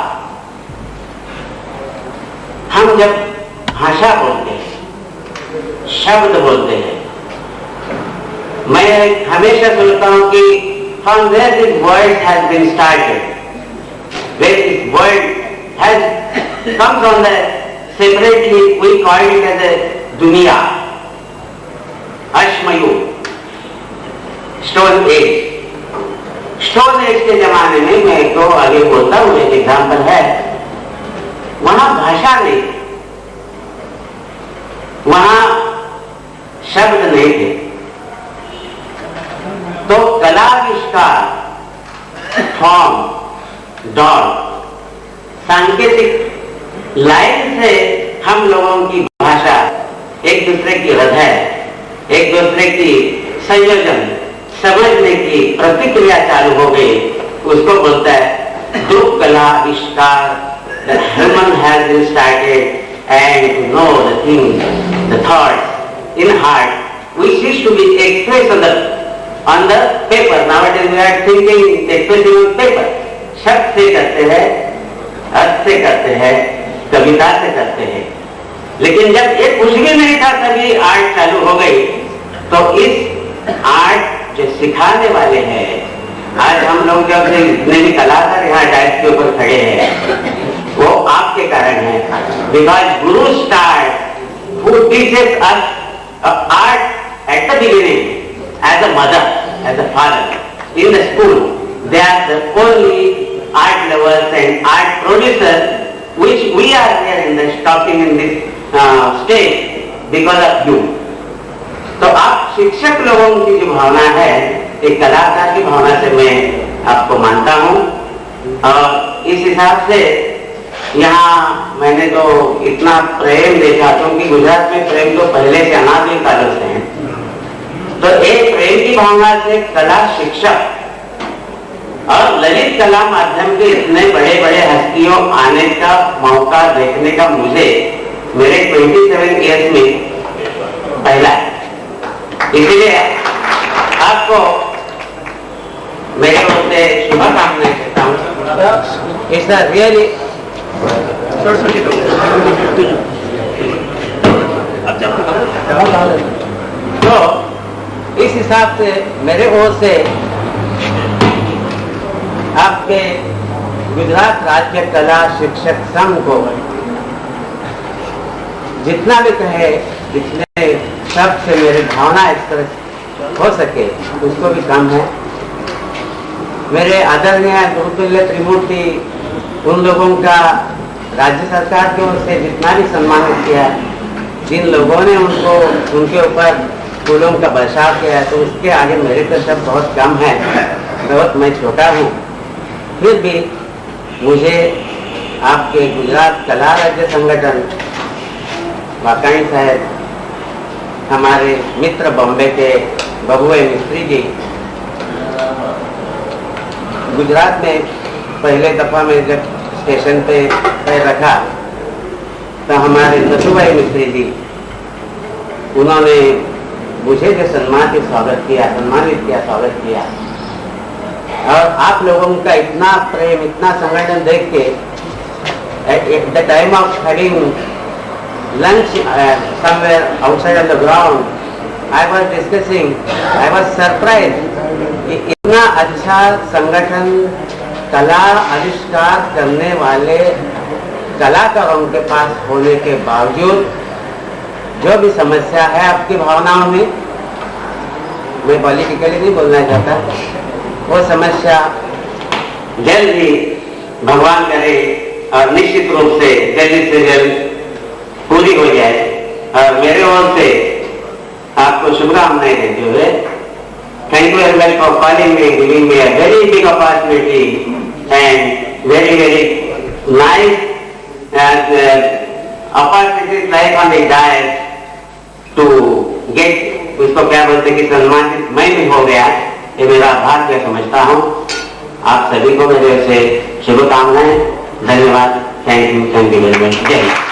हम जब भाषा बोलते हैं, शब्द बोलते हैं, मैं हमेशा सोचता हूं कि from where this word has been started, where this word has come from the separately we call it as a दुनिया, अश्मयुग, स्टोन एज. स्टोन एज के जमाने में मैं तो आगे बोलता हूँ, एक एग्जाम्पल है, वहां भाषा नहीं, वहां शब्द नहीं थे, तो कलाविष्कार, फॉर्म, डॉल, सांकेतिक लाइन से हम लोगों की भाषा एक दूसरे की हृदय, एक दूसरे की संयोजन समझने की प्रतिक्रिया चालू हो गई. उसको बोलता है दो कलाविष्कार. The human has been started and to know the things, the thoughts in heart which used to be expressed on the paper. Nowadays we are thinking, expressing on paper. शब्द से करते हैं, अर्थ से करते हैं, कविता से करते हैं. लेकिन जब ये कुछ भी नहीं था तभी आर्ट चालू हो गई. तो इस आर्ट जो सिखाने वाले हैं, आज हम लोग जब से जितने भी कलाकार यहाँ डायस के ऊपर खड़े हैं, वो आपके कारण है. Because guru start who teaches us art at the beginning as a mother, as a father in the school. They are the only art lovers and art producers which we are here in the talking in this stage because of you. तो आप शिक्षक लोगों की जो भावना है, एक कलाकार की भावना से मैं आपको मानता हूँ. और इस हिसाब से यहाँ मैंने तो इतना प्रेम देखा, क्योंकि गुजरात में प्रेम तो पहले से अनादि कालों से है. तो एक प्रेम की भावना से कला शिक्षक और ललित कला माध्यम के इतने बड़े बड़े हस्तियों आने का मौका देखने का मुझे मेरे 27 इयर्स में पहला है. इसलिए आपको मेरे ओर से शुभकामनाएं देता हूँ. इट्स रियली तो इस हिसाब से मेरे ओर से आपके गुजरात राज्य कला शिक्षक संघ को जितना भी कहे, जितने शब्द से मेरी भावना एक्सप्रेस हो सके उसको भी कम है। मेरे आदरणीय गुरुतुल्य त्रिमूर्ति उन लोगों का राज्य सरकार की ओर से जितना भी सम्मानित किया, जिन लोगों ने उनको उनके ऊपर फूलों का बरसाव किया, तो उसके आगे मेरे तो शब्द बहुत कम है, बहुत मैं छोटा हूँ। फिर भी मुझे आपके गुजरात कला राज्य संगठन वाकाई साहब, हमारे मित्र बॉम्बे के बबुए मिस्त्री जी, गुजरात में पहले दफा में जब स्टेशन पे पैर रखा तो हमारे नथुभाई मिस्त्री जी, उन्होंने मुझे जो सम्मानित किया, स्वागत किया। और आप लोगों का इतना प्रेम, इतना संगठन देख के, at the time of having lunch somewhere outside of the ground, I was surprised कि इतना अच्छा संगठन, कला आविष्कार करने वाले कलाकारों के पास होने के बावजूद जो भी समस्या है आपकी भावनाओं में, मैं पॉलिटिकली नहीं बोलना चाहता, वो समस्या जल्द ही भगवान करे और निश्चित रूप से जल्द पूरी हो जाए। और मेरे ओर से आपको शुभकामनाएं देते हुए, thank you very much for calling me, giving me a very big opportunity and very very nice opportunities like on the dais to get, उसको क्या बोलते कि सम्मानित मैं भी हो गया, ये मेरा भाग्य समझता हूँ। आप सभी को मेरे से शुभकामनाएं, धन्यवाद, थैंक यू वेरी मच, जय हिंद।